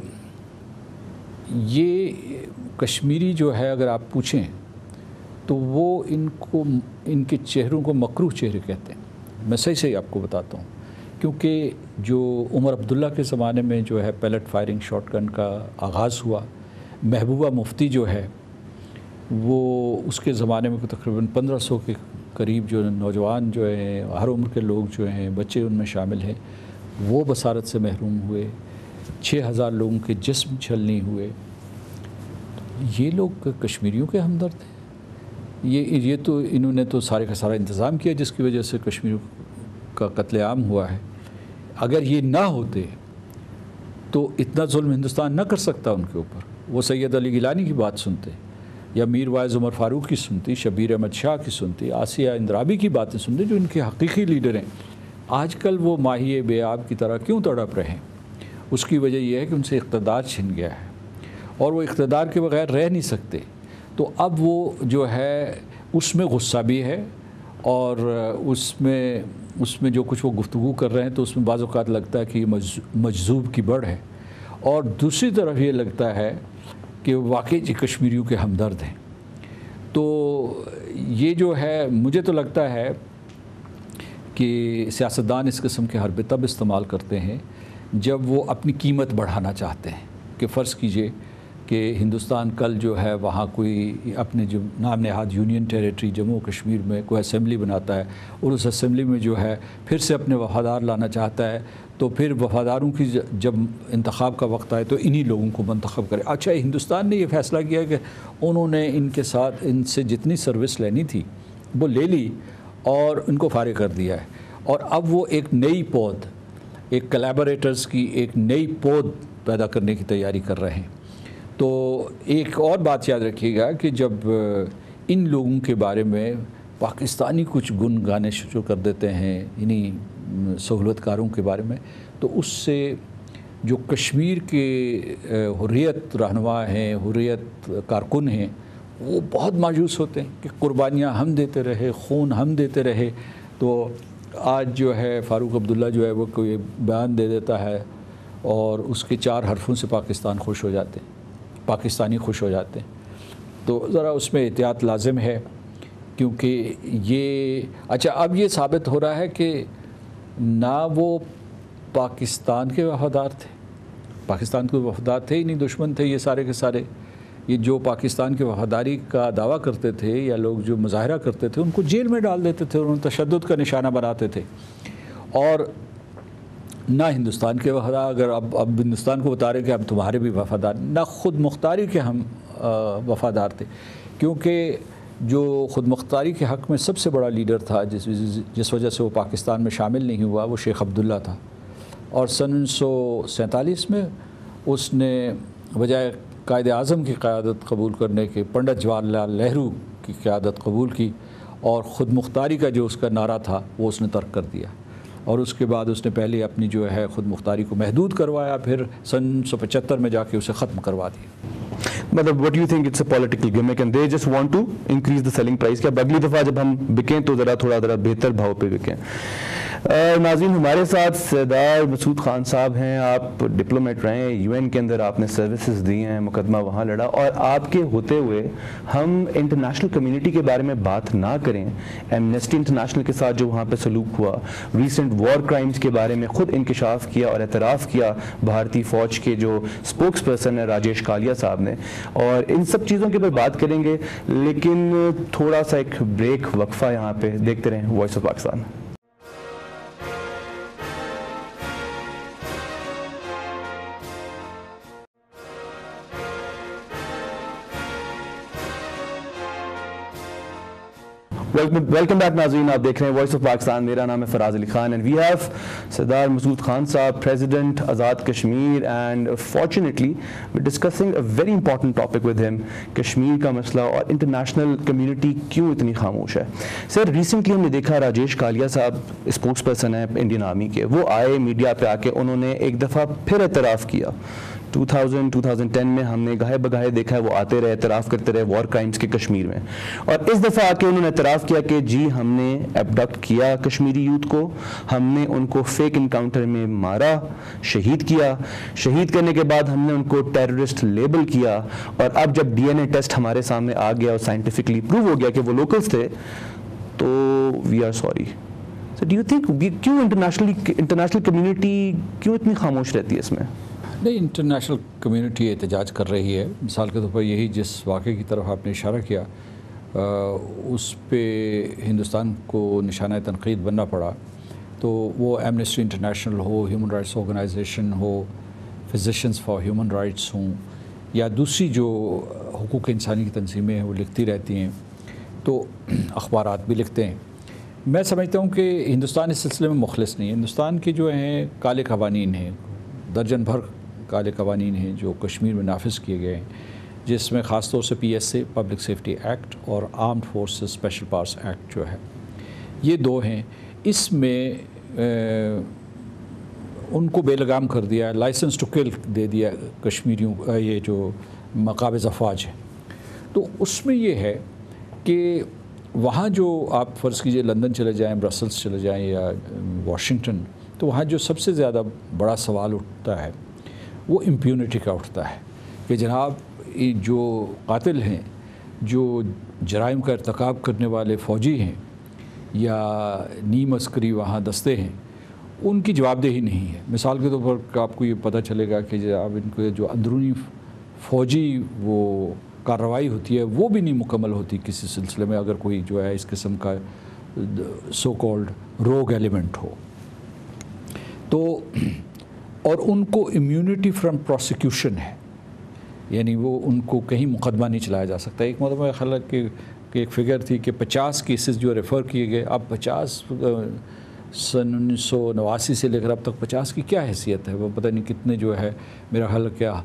یہ کشمیری جو ہے اگر آپ پوچھیں تو وہ ان کو، ان کے چہروں کو مکروہ چہرے کہتے ہیں. میں صحیح صحیح آپ کو بتاتا ہوں، کیونکہ جو عمر عبداللہ کے زمانے میں جو ہے پیلٹ فائرنگ شاٹ گن کا آغاز ہوا، محبوبہ مفتی جو ہے وہ اس کے زمانے میں تقریباً پندرہ سو کے قریب جو نوجوان جو ہیں، ہر عمر کے لوگ جو ہیں، بچے ان میں شامل ہیں، وہ بصارت سے محروم ہوئے. چھ ہزار لوگوں کے جسم چھلنی ہوئے. یہ لوگ کشمیریوں کے ہمدرد ہیں. یہ یہ تو انہوں نے تو سارے کا سارا انتظام کیا جس کی وجہ سے کشمیریوں کا قتل عام ہوا ہے. اگر یہ نہ ہوتے تو اتنا ظلم ہندوستان نہ کر سکتا ان کے اوپر. وہ سید علی گیلانی کی بات سنتے یا میر وائز عمر فاروق کی سنتی، شبیر احمد شاہ کی سنتی، آسیہ اندرابی کی باتیں سنتے جو ان کے حقیقی لیڈر ہیں. آج کل وہ ماہی بے آب کی طرح کیوں تڑپ رہے ہیں؟ اس کی وجہ یہ ہے کہ ان سے اقتدار چھن گیا ہے اور وہ اقتدار کے بغیر رہ نہیں سکتے. تو اب وہ جو ہے اس میں غصہ بھی ہے اور اس میں اس میں جو کچھ وہ گفتگو کر رہے ہیں تو اس میں بعض اوقات لگتا ہے کہ یہ مجذوب کی بڑھ ہے، اور دوسری طرف یہ لگتا ہے کہ واقعی جی کشمیریوں کے ہمدرد ہیں. تو یہ جو ہے مجھے تو لگتا ہے کہ سیاستدان اس قسم کے حربے تب استعمال کرتے ہیں جب وہ اپنی قیمت بڑھانا چاہتے ہیں. کہ فرض کیجئے کہ ہندوستان کل جو ہے وہاں کوئی اپنے جو نام نہاد یونین ٹیریٹری جموں کشمیر میں کوئی اسمبلی بناتا ہے اور اس اسمبلی میں جو ہے پھر سے اپنے وفادار لانا چاہتا ہے، تو پھر وفاداروں کی جب انتخاب کا وقت آئے تو انہی لوگوں کو منتخب کرے. اچھا، ہندوستان نے یہ فیصلہ کیا کہ انہوں نے ان کے ساتھ ان سے جتنی سروس لینی تھی وہ لے لی اور ان کو فارغ کر دیا ہے، اور اب وہ ایک نئی پود، ایک کلیبوریٹرز کی ایک نئی پود پیدا کرنے کی تیاری کر رہے ہیں. تو ایک اور بات یاد رکھیے گا کہ جب ان لوگوں کے بارے میں پاکستانی کچھ گن گانے شروع کر دیتے ہیں انہی سہولت کاروں کے بارے میں، تو اس سے جو کشمیر کے حریت رہنما ہیں، حریت کارکن ہیں، وہ بہت مایوس ہوتے ہیں کہ قربانیاں ہم دیتے رہے، خون ہم دیتے رہے. تو آج جو ہے فاروق عبداللہ جو ہے وہ کوئی بیان دے دیتا ہے اور اس کے چار حرفوں سے پاکستان خوش ہو جاتے ہیں، پاکستانی خوش ہو جاتے ہیں. تو ذرا اس میں احتیاط لازم ہے، کیونکہ یہ اچھا اب یہ ثابت ہو رہا ہے کہ نہ وہ پاکستان کے وفادار تھے، پاکستان کے وفادار تھے ہی نہیں، دشمن تھے یہ سارے کے سارے. یہ جو پاکستان کی وفاداری کا دعویٰ کرتے تھے یا لوگ جو مظاہرہ کرتے تھے ان کو جیل میں ڈال دیتے تھے، انہوں نے تشدد کا نشانہ بناتے تھے. اور نہ ہندوستان کے وفادار، اگر اب اب ہندوستان کو بتا رہے کہ اب تمہارے بھی وفادار، نہ خود مختاری کے ہم وفادار تھے. کیونکہ جو خود مختاری کے حق میں سب سے بڑا لیڈر تھا جس جس وجہ سے وہ پاکستان میں شامل نہیں ہوا، وہ شیخ عبداللہ تھا. اور سن انیس سو سینتالیس میں اس نے بجائے قائد اعظم کی قیادت قبول کرنے کے پنڈت جواہر لال نہرو کی قیادت قبول کی اور خود مختاری کا جو اس کا نعرہ تھا وہ اس نے ترک کر دیا، اور اس کے بعد اس نے پہلے اپنی جو ہے خود مختاری کو محدود کروایا، پھر سن سو پچہتر میں جا کے اسے ختم کروا دیا۔ مطلب what you think it's a political gimmick and they just want to increase the selling price کہ اب اگلی دفعہ جب ہم بکیں تو ذرا تھوڑا ذرا بہتر بھاؤ پہ بکیں۔ ناظرین، ہمارے ساتھ سردار مسعود خان صاحب ہیں، آپ ڈپلومیٹ رہے ہیں، یو این کے اندر آپ نے سروسز دی ہیں، مقدمہ وہاں لڑا، اور آپ کے ہوتے ہوئے ہم انٹرنیشنل کمیونٹی کے بارے میں بات نہ کریں، ایمنسٹی انٹرنیشنل کے ساتھ جو وہاں پہ سلوک ہوا، ریسنٹ وار کرائمز کے بارے میں خود انکشاف کیا اور اعتراف کیا بھارتی فوج کے جو اسپوکس پرسن ہیں راجیش کالیا صاحب نے، اور ان سب چیزوں کے اوپر بات کریں گے، لیکن تھوڑا سا ایک بریک وقفہ یہاں پہ دیکھتے رہیں voice of Pakistan. Welcome back ناظرین، آپ دیکھ رہے ہیں وائس آف پاکستان، میرا نام ہے Faraz Ali Khan and we have Sardar Masood Khan صاحب، president Azad Kashmir, and fortunately we discussing a very important topic with him, Kashmir کا مسئلہ اور انٹرنیشنل کمیونٹی کیوں اتنی خاموش ہے۔ سر، ریسنٹلی ہم نے دیکھا راجیش کالیا صاحب اسپوکس پرسن ہیں انڈین آرمی کے، وہ آئے میڈیا پہ آ کے انہوں نے ایک دفعہ پھر اعتراف کیا۔ Two thousand two thousand ten میں ہم نے گاہے بگاہے دیکھا ہے وہ آتے رہے، اعتراف کرتے رہے وار کرائمز کے کشمیر میں، اور اس دفعہ آ کے انہوں نے اعتراف کیا کہ جی ہم نے ایبڈکٹ کیا کشمیری یوتھ کو، ہم نے ان کو فیک انکاؤنٹر میں مارا، شہید کیا، شہید کرنے کے بعد ہم نے ان کو ٹیررسٹ لیبل کیا، اور اب جب ڈی این اے ٹیسٹ ہمارے سامنے آ گیا اور سائنٹیفکلی پروو ہو گیا کہ وہ لوکلز تھے، تو we are sorry. So do you think کیوں انٹرنیشنلی انٹرنیشنل کمیونٹی کیوں اتنی خاموش رہتی ہے اس میں؟ نہیں، انٹرنیشنل کمیونٹی احتجاج کر رہی ہے۔ مثال کے طور پر یہی جس واقعے کی طرف آپ نے اشارہ کیا، اس پہ ہندوستان کو نشانہ تنقید بننا پڑا، تو وہ ایمنسٹی انٹرنیشنل ہو، ہیومن رائٹس آرگنائزیشن ہو، فزیشنز فار ہیومن رائٹس ہوں، یا دوسری جو حقوق انسانی کی تنظیمیں ہیں وہ لکھتی رہتی ہیں، تو اخبارات بھی لکھتے ہیں۔ میں سمجھتا ہوں کہ ہندوستان اس سلسلے میں مخلص نہیں ہے۔ ہندوستان کے جو ہیں کالے قوانین ہیں، درجن بھر کالے قوانین ہیں جو کشمیر میں نافذ کیے گئے ہیں، جس میں خاص طور سے P S A public safety act اور armed forces special powers act جو ہے، یہ دو ہیں۔ اس میں ان کو بے لگام کر دیا، لائسنس ٹو کل دے دیا کشمیریوں، یہ جو مقابض افواج ہے۔ تو اس میں یہ ہے کہ وہاں جو آپ فرض کیجئے لندن چلے جائیں، برسلز چلے جائیں یا واشنگٹن، تو وہاں جو سب سے زیادہ بڑا سوال اٹھتا ہے وہ امپیونٹی کا اٹھتا ہے کہ جناب جو قاتل ہیں، جو جرائم کا ارتکاب کرنے والے فوجی ہیں یا نیم عسکری وہاں دستے ہیں، ان کی جواب دہی نہیں ہے۔ مثال کے طور پر آپ کو یہ پتہ چلے گا کہ جناب ان کو جو اندرونی فوجی وہ کارروائی ہوتی ہے وہ بھی نہیں مکمل ہوتی کسی سلسلے میں، اگر کوئی جو ہے اس قسم کا سو کالڈ روگ ایلیمنٹ ہو تو، اور ان کو امیونٹی فرام پروسیکیوشن ہے، یعنی وہ ان کو کہیں مقدمہ نہیں چلایا جا سکتا۔ ایک مطلب خیال ہے کہ ایک فگر تھی کہ پچاس کیسز جو ریفر کیے گئے، اب پچاس سن انیس سو نواسی سے لے کر اب تک پچاس کی کیا حیثیت ہے، وہ پتہ نہیں کتنے جو ہے، میرا خیال ہے کیا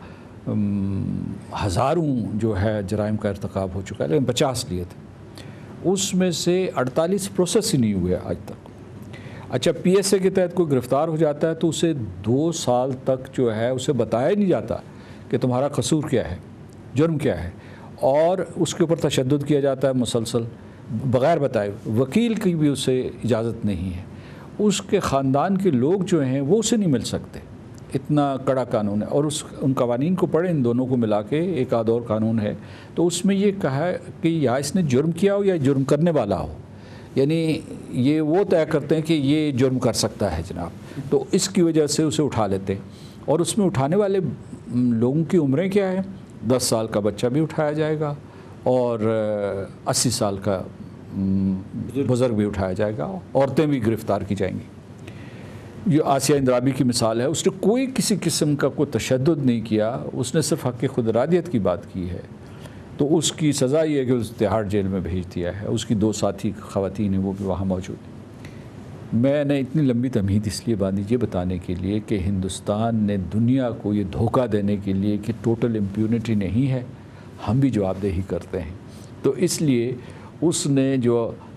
ہزاروں جو ہے جرائم کا ارتکاب ہو چکا ہے، لیکن پچاس لیے تھے، اس میں سے اڑتالیس پروسیس ہی نہیں ہوئے آج تک۔ اچھا، پی ایس اے کے تحت کوئی گرفتار ہو جاتا ہے تو اسے دو سال تک جو ہے اسے بتایا ہی نہیں جاتا کہ تمہارا قصور کیا ہے، جرم کیا ہے، اور اس کے اوپر تشدد کیا جاتا ہے مسلسل بغیر بتائے، وکیل کی بھی اسے اجازت نہیں ہے، اس کے خاندان کے لوگ جو ہیں وہ اسے نہیں مل سکتے، اتنا کڑا قانون ہے۔ اور اس ان قوانین کو پڑھیں، ان دونوں کو ملا کے ایک آدھ اور قانون ہے، تو اس میں یہ کہا ہے کہ یا اس نے جرم کیا ہو یا جرم کرنے والا ہو، یعنی یہ وہ طے کرتے ہیں کہ یہ جرم کر سکتا ہے جناب، تو اس کی وجہ سے اسے اٹھا لیتے ہیں۔ اور اس میں اٹھانے والے لوگوں کی عمریں کیا ہیں، دس سال کا بچہ بھی اٹھایا جائے گا اور اسی سال کا بزرگ بھی اٹھایا جائے گا، عورتیں بھی گرفتار کی جائیں گی۔ یہ آسیہ اندرابی کی مثال ہے، اس نے کوئی کسی قسم کا کوئی تشدد نہیں کیا، اس نے صرف حق خود ارادیت کی بات کی ہے، تو اس کی سزا یہ ہے کہ اس تہاڑ جیل میں بھیج دیا ہے۔ اس کی دو ساتھی خواتین ہیں وہ بھی وہاں موجود ہیں۔ میں نے اتنی لمبی تمہید اس لیے باندھی یہ بتانے کے لیے کہ ہندوستان نے دنیا کو یہ دھوکہ دینے کے لیے کہ ٹوٹل امپیونٹی نہیں ہے، ہم بھی جواب دہی کرتے ہیں، تو اس لیے اس نے جو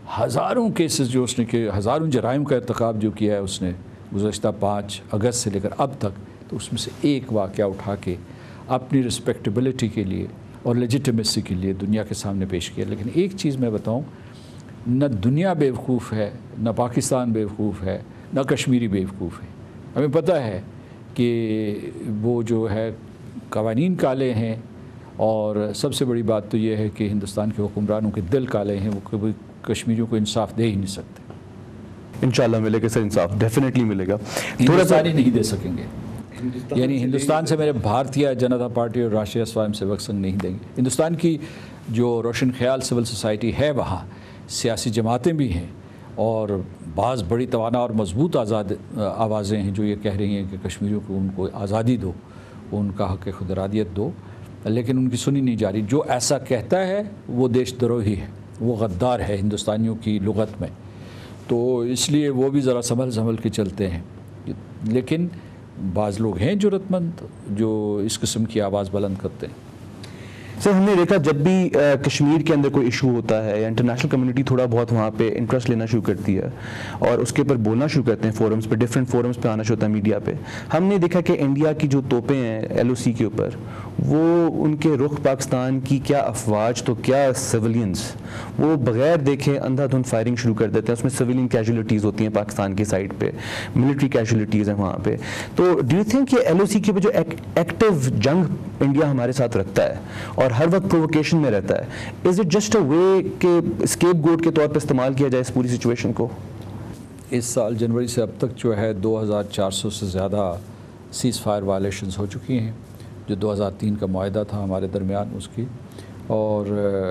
ہزاروں کیسز جو اس نے کہ ہزاروں جرائم کا ارتکاب جو کیا ہے اس نے گزشتہ پانچ اگست سے لے کر اب تک، تو اس میں سے ایک واقعہ اٹھا کے اپنی رسپیکٹیبلٹی کے لیے اور لیجیٹمیسی کے لیے دنیا کے سامنے پیش کیا. لیکن ایک چیز میں بتاؤں، نہ دنیا بیوقوف ہے، نہ پاکستان بیوقوف ہے، نہ کشمیری بیوقوف ہے. ہمیں پتہ ہے کہ وہ جو ہے قوانین کالے ہیں، اور سب سے بڑی بات تو یہ ہے کہ ہندوستان کے حکمرانوں کے دل کالے ہیں، وہ کبھی کشمیریوں کو انصاف دے ہی نہیں سکتے. انشاءاللہ ملے گا سر انصاف، ڈیفینیٹلی ملے گا. ہندوستانی نہیں دے سکیں گے، یعنی ہندوستان سے میرے بھارتیہ جنتا پارٹی اور راشٹریہ سوائم سیوک سنگھ نہیں دیں گے. ہندوستان کی جو روشن خیال سول سوسائٹی ہے، وہاں سیاسی جماعتیں بھی ہیں، اور بعض بڑی توانا اور مضبوط آزاد آوازیں ہیں جو یہ کہہ رہی ہیں کہ کشمیریوں کو ان کو آزادی دو، ان کا حق خود ارادیت دو، لیکن ان کی سنی نہیں جا رہی. جو ایسا کہتا ہے وہ دیش دروہی ہے، وہ غدار ہے ہندوستانیوں کی لغت میں. تو اس لیے وہ بھی ذرا سنبھل سنبھل کے چلتے ہیں. لیکن بعض لوگ ہیں جرأت مند جو اس قسم کی آواز بلند کرتے ہیں. سر ہم نے دیکھا جب بھی کشمیر کے اندر کوئی ایشو ہوتا ہے یا انٹرنیشنل کمیونٹی تھوڑا بہت وہاں پہ انٹرسٹ لینا شروع کرتی ہے اور اس کے اوپر بولنا شروع کرتے ہیں فورمز پہ، ڈفرینٹ فورمز پہ آنا شروع ہوتا ہے میڈیا پہ، ہم نے دیکھا کہ انڈیا کی جو توپیں ہیں ایل او سی کے اوپر، وہ ان کے رخ پاکستان کی کیا افواج تو کیا سیولینز، وہ بغیر دیکھے اندھا دھند فائرنگ شروع کر دیتے ہیں. اس میں سویلین کیجولیٹیز ہوتی ہیں پاکستان کی سائڈ پہ، ملٹری کیجولیٹیز ہیں وہاں پہ. تو ڈو یو تھنک کہ ایل او سی کے اوپر جو ایکٹیو جنگ انڈیا ہمارے ساتھ رکھتا ہے اور ہر وقت پرووکیشن میں رہتا ہے، از اٹ جسٹ اے وے کہ اسکیپ گوٹ کے طور پہ استعمال کیا جائے اس پوری سچویشن کو؟ اس سال جنوری سے اب تک جو ہے دو ہزار چار سو سے زیادہ سیز فائر وائلیشنز ہو چکی ہیں، جو دو ہزار تین کا معاہدہ تھا ہمارے درمیان اس کی، اور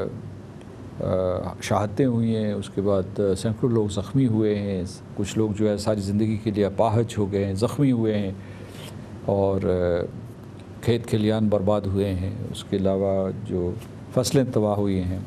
شہادتیں ہوئی ہیں. اس کے بعد سینکڑوں لوگ زخمی ہوئے ہیں، کچھ لوگ جو ہے ساری زندگی کے لیے اپاہج ہو گئے ہیں، زخمی ہوئے ہیں، اور کھیت کھلیان برباد ہوئے ہیں. اس کے علاوہ جو فصلیں تباہ ہوئی ہیں،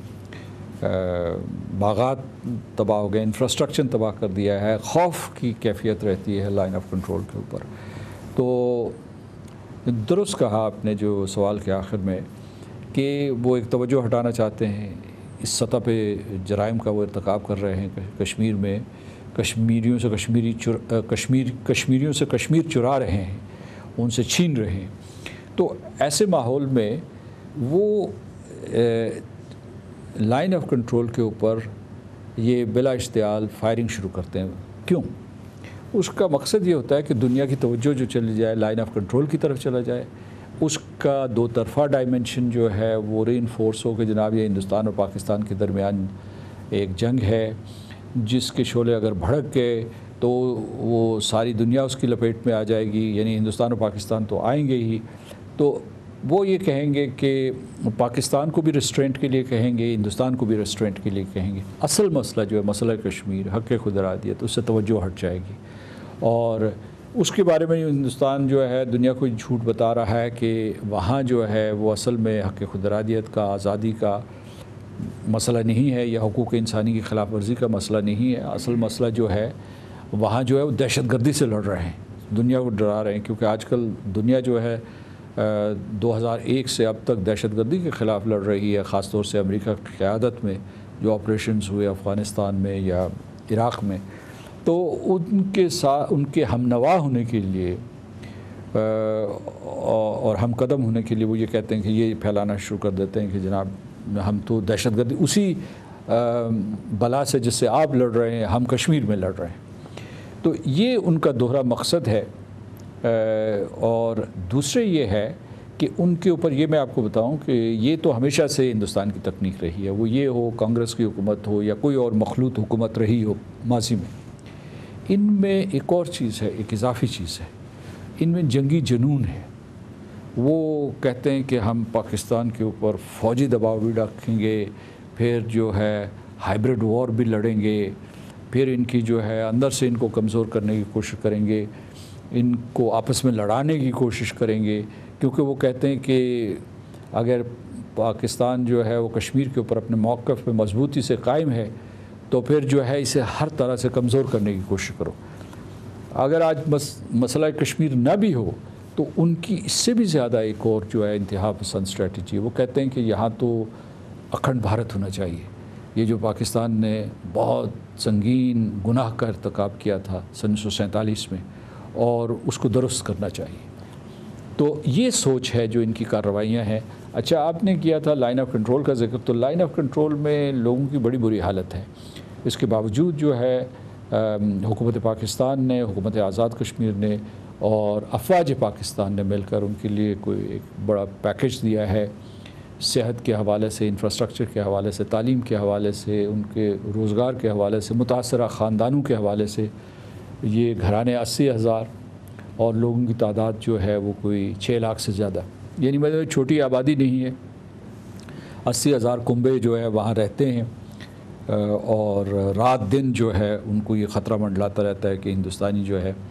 باغات تباہ ہو گئے، انفراسٹرکچر تباہ کر دیا ہے. خوف کی کیفیت رہتی ہے لائن آف کنٹرول کے اوپر. تو درست کہا آپ نے جو سوال کے آخر میں کہ وہ ایک توجہ ہٹانا چاہتے ہیں اس سطح پہ جرائم کا وہ ارتکاب کر رہے ہیں کشمیر میں، کشمیریوں سے کشمیری چر کشمیر کشمیریوں سے کشمیر چرا رہے ہیں، ان سے چھین رہے ہیں. تو ایسے ماحول میں وہ لائن آف کنٹرول کے اوپر یہ بلا اشتعال فائرنگ شروع کرتے ہیں. کیوں؟ اس کا مقصد یہ ہوتا ہے کہ دنیا کی توجہ جو چلی جائے لائن آف کنٹرول کی طرف چلا جائے. اس کا دو طرفہ ڈائمنشن جو ہے وہ ری انفورس ہو کہ جناب یہ ہندوستان اور پاکستان کے درمیان ایک جنگ ہے جس کے شعلے اگر بھڑک گئے تو وہ ساری دنیا اس کی لپیٹ میں آ جائے گی، یعنی ہندوستان اور پاکستان تو آئیں گے ہی. تو وہ یہ کہیں گے کہ پاکستان کو بھی ریسٹرینٹ کے لیے کہیں گے، ہندوستان کو بھی ریسٹرینٹ کے لیے کہیں گے. اصل مسئلہ جو ہے مسئلہ کشمیر، حق خود ارادیت، اس سے توجہ ہٹ جائے گی. اور اس کے بارے میں ہندوستان جو ہے دنیا کو جھوٹ بتا رہا ہے کہ وہاں جو ہے وہ اصل میں حق خود ارادیت کا، آزادی کا مسئلہ نہیں ہے، یا حقوق انسانی کی خلاف ورزی کا مسئلہ نہیں ہے. اصل مسئلہ جو ہے وہاں جو ہے وہ دہشت گردی سے لڑ رہے ہیں، دنیا کو ڈرا رہے ہیں. کیونکہ آج کل دنیا جو ہے دو ہزار ایک سے اب تک دہشت گردی کے خلاف لڑ رہی ہے، خاص طور سے امریکہ کی قیادت میں جو آپریشنز ہوئے افغانستان میں یا عراق میں. تو ان کے ساتھ ان کے ہم نوا ہونے کے لیے اور ہم قدم ہونے کے لیے وہ یہ کہتے ہیں کہ یہ پھیلانا شروع کر دیتے ہیں کہ جناب ہم تو دہشت گردی اسی بلا سے جس سے آپ لڑ رہے ہیں ہم کشمیر میں لڑ رہے ہیں. تو یہ ان کا دوہرا مقصد ہے. اور دوسرے یہ ہے کہ ان کے اوپر یہ میں آپ کو بتاؤں کہ یہ تو ہمیشہ سے ہندوستان کی تکنیک رہی ہے، وہ یہ ہو کانگریس کی حکومت ہو یا کوئی اور مخلوط حکومت رہی ہو ماضی میں. ان میں ایک اور چیز ہے، ایک اضافی چیز ہے، ان میں جنگی جنون ہے. وہ کہتے ہیں کہ ہم پاکستان کے اوپر فوجی دباؤ بھی رکھیں گے، پھر جو ہے ہائبرڈ وار بھی لڑیں گے، پھر ان کی جو ہے اندر سے ان کو کمزور کرنے کی کوشش کریں گے، ان کو آپس میں لڑانے کی کوشش کریں گے. کیونکہ وہ کہتے ہیں کہ اگر پاکستان جو ہے وہ کشمیر کے اوپر اپنے موقف پہ مضبوطی سے قائم ہے تو پھر جو ہے اسے ہر طرح سے کمزور کرنے کی کوشش کرو. اگر آج مسئلہ کشمیر نہ بھی ہو تو ان کی اس سے بھی زیادہ ایک اور جو ہے انتہا پسند اسٹریٹجی ہے. وہ کہتے ہیں کہ یہاں تو اکھنڈ بھارت ہونا چاہیے، یہ جو پاکستان نے بہت سنگین گناہ کا ارتکاب کیا تھا سن انیس سو سینتالیس میں، اور اس کو درست کرنا چاہیے۔ تو یہ سوچ ہے جو ان کی کارروائیاں ہیں۔ اچھا، آپ نے کیا تھا لائن آف کنٹرول کا ذکر، تو لائن آف کنٹرول میں لوگوں کی بڑی بری حالت ہے۔ اس کے باوجود جو ہے حکومت پاکستان نے، حکومت آزاد کشمیر نے اور افواج پاکستان نے مل کر ان کے لیے کوئی ایک بڑا پیکیج دیا ہے، صحت کے حوالے سے، انفراسٹرکچر کے حوالے سے، تعلیم کے حوالے سے، ان کے روزگار کے حوالے سے، متاثرہ خاندانوں کے حوالے سے۔ یہ گھرانے اسی ہزار اور لوگوں کی تعداد جو ہے وہ کوئی چھ لاکھ سے زیادہ، یعنی مطلب چھوٹی آبادی نہیں ہے۔ اسی ہزار کنبے جو ہے وہاں رہتے ہیں، اور رات دن جو ہے ان کو یہ خطرہ منڈلاتا رہتا ہے کہ ہندوستانی جو ہے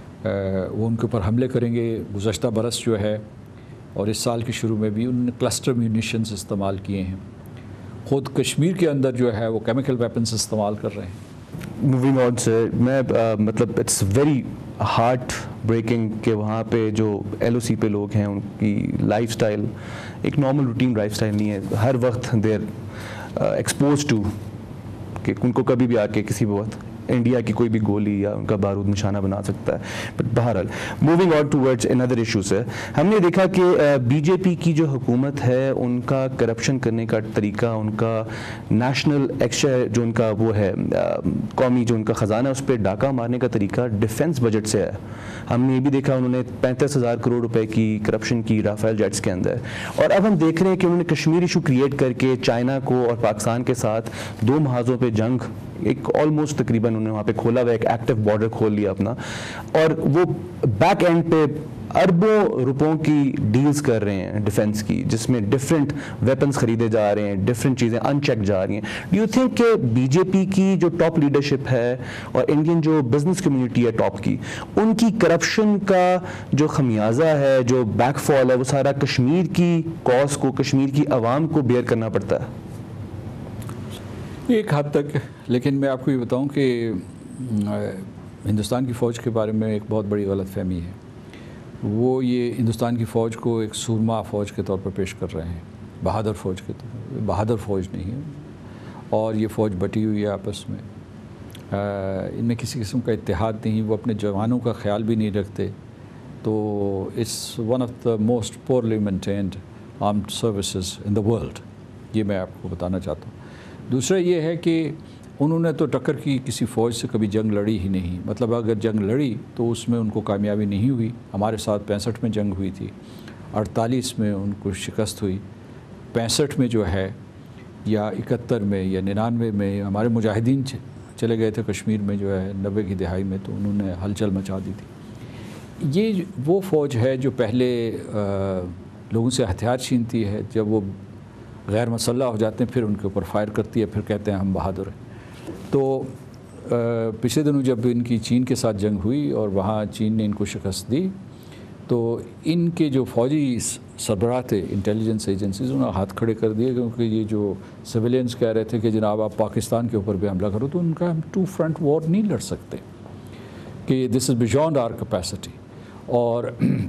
وہ ان کے اوپر حملے کریں گے۔ گزشتہ برس جو ہے اور اس سال کے شروع میں بھی انہوں نے کلسٹر میونیشنز استعمال کیے ہیں۔ خود کشمیر کے اندر جو ہے وہ کیمیکل ویپنز استعمال کر رہے ہیں۔ موونگ آن سے میں مطلب اٹس ویری ہارٹ بریکنگ کہ وہاں پہ جو ایل او سی پہ لوگ ہیں ان کی لائف سٹائل ایک نارمل روٹین لائف سٹائل نہیں ہے۔ ہر وقت دیر ایکسپوز ٹو کہ ان کو کبھی بھی آ کے کسی بھی وقت انڈیا کی کوئی بھی گولی یا ان کا بارود نشانہ بنا سکتا ہے۔ بٹ بہرحال موونگ آن ٹوورڈز اندر ایشوز ہے، ہم نے دیکھا کہ بی جے پی کی جو حکومت ہے ان کا کرپشن کرنے کا طریقہ، ان کا نیشنل ایکسچیئر جو ان کا وہ ہے قومی جو ان کا خزانہ ہے اس پہ ڈاکہ مارنے کا طریقہ ڈیفنس بجٹ سے ہے۔ ہم نے یہ بھی دیکھا انہوں نے پینتیس ہزار کروڑ روپے کی کرپشن کی رافیل جیٹس کے اندر، اور اب ہم دیکھ رہے ہیں کہ انہوں نے کشمیر ایشو کریٹ کر کے چائنا کو اور پاکستان کے ساتھ دو محاذوں پہ جنگ ایک آلموسٹ تقریباً انہوں نے وہاں پہ کھولا ہوا ایک ایکٹیو بارڈر کھول لیا اپنا، اور وہ بیک اینڈ پہ اربوں روپوں کی ڈیلز کر رہے ہیں ڈیفنس کی، جس میں ڈفرینٹ ویپنز خریدے جا رہے ہیں، ڈفرینٹ چیزیں ان چیک جا رہی ہیں۔ ڈو یو تھنک کہ بی جے پی کی جو ٹاپ لیڈرشپ ہے اور انڈین جو بزنس کمیونٹی ہے ٹاپ کی، ان کی کرپشن کا جو خمیازہ ہے، جو بیک فال ہے، وہ سارا کشمیر کی کاز کو، کشمیر کی عوام کو بیئر کرنا پڑتا ہے؟ ایک حد تک، لیکن میں آپ کو یہ بتاؤں کہ ہندوستان کی فوج کے بارے میں ایک بہت بڑی غلط فہمی ہے۔ وہ یہ ہندوستان کی فوج کو ایک سورما فوج کے طور پر پیش کر رہے ہیں، بہادر فوج کے طور پر۔ بہادر فوج نہیں ہے، اور یہ فوج بٹی ہوئی ہے آپس میں، ان میں کسی قسم کا اتحاد نہیں، وہ اپنے جوانوں کا خیال بھی نہیں رکھتے۔ تو it's one of the most poorly maintained armed services in the world, یہ میں آپ کو بتانا چاہتا ہوں۔ دوسرا یہ ہے کہ انہوں نے تو ٹکر کی کسی فوج سے کبھی جنگ لڑی ہی نہیں، مطلب اگر جنگ لڑی تو اس میں ان کو کامیابی نہیں ہوئی۔ ہمارے ساتھ پینسٹھ میں جنگ ہوئی تھی، اڑتالیس میں ان کو شکست ہوئی، پینسٹھ میں جو ہے یا اکہتر میں یا ننانوے میں ہمارے مجاہدین چلے گئے تھے کشمیر میں جو ہے نوے کی دہائی میں، تو انہوں نے ہلچل مچا دی تھی۔ یہ وہ فوج ہے جو پہلے لوگوں سے ہتھیار چھینتی ہے، جب وہ غیر مسلح ہو جاتے ہیں پھر ان کے اوپر فائر کرتی ہے، پھر کہتے ہیں ہم بہادر ہیں۔ تو پچھلے دنوں جب ان کی چین کے ساتھ جنگ ہوئی اور وہاں چین نے ان کو شکست دی، تو ان کے جو فوجی سربراہ تھے انٹیلیجنس ایجنسیز، انہوں نے ہاتھ کھڑے کر دیے، کیونکہ یہ جو سویلینز کہہ رہے تھے کہ جناب آپ پاکستان کے اوپر بھی حملہ کرو، تو ان کا ہم ٹو فرنٹ وار نہیں لڑ سکتے، کہ this is beyond our capacity. اور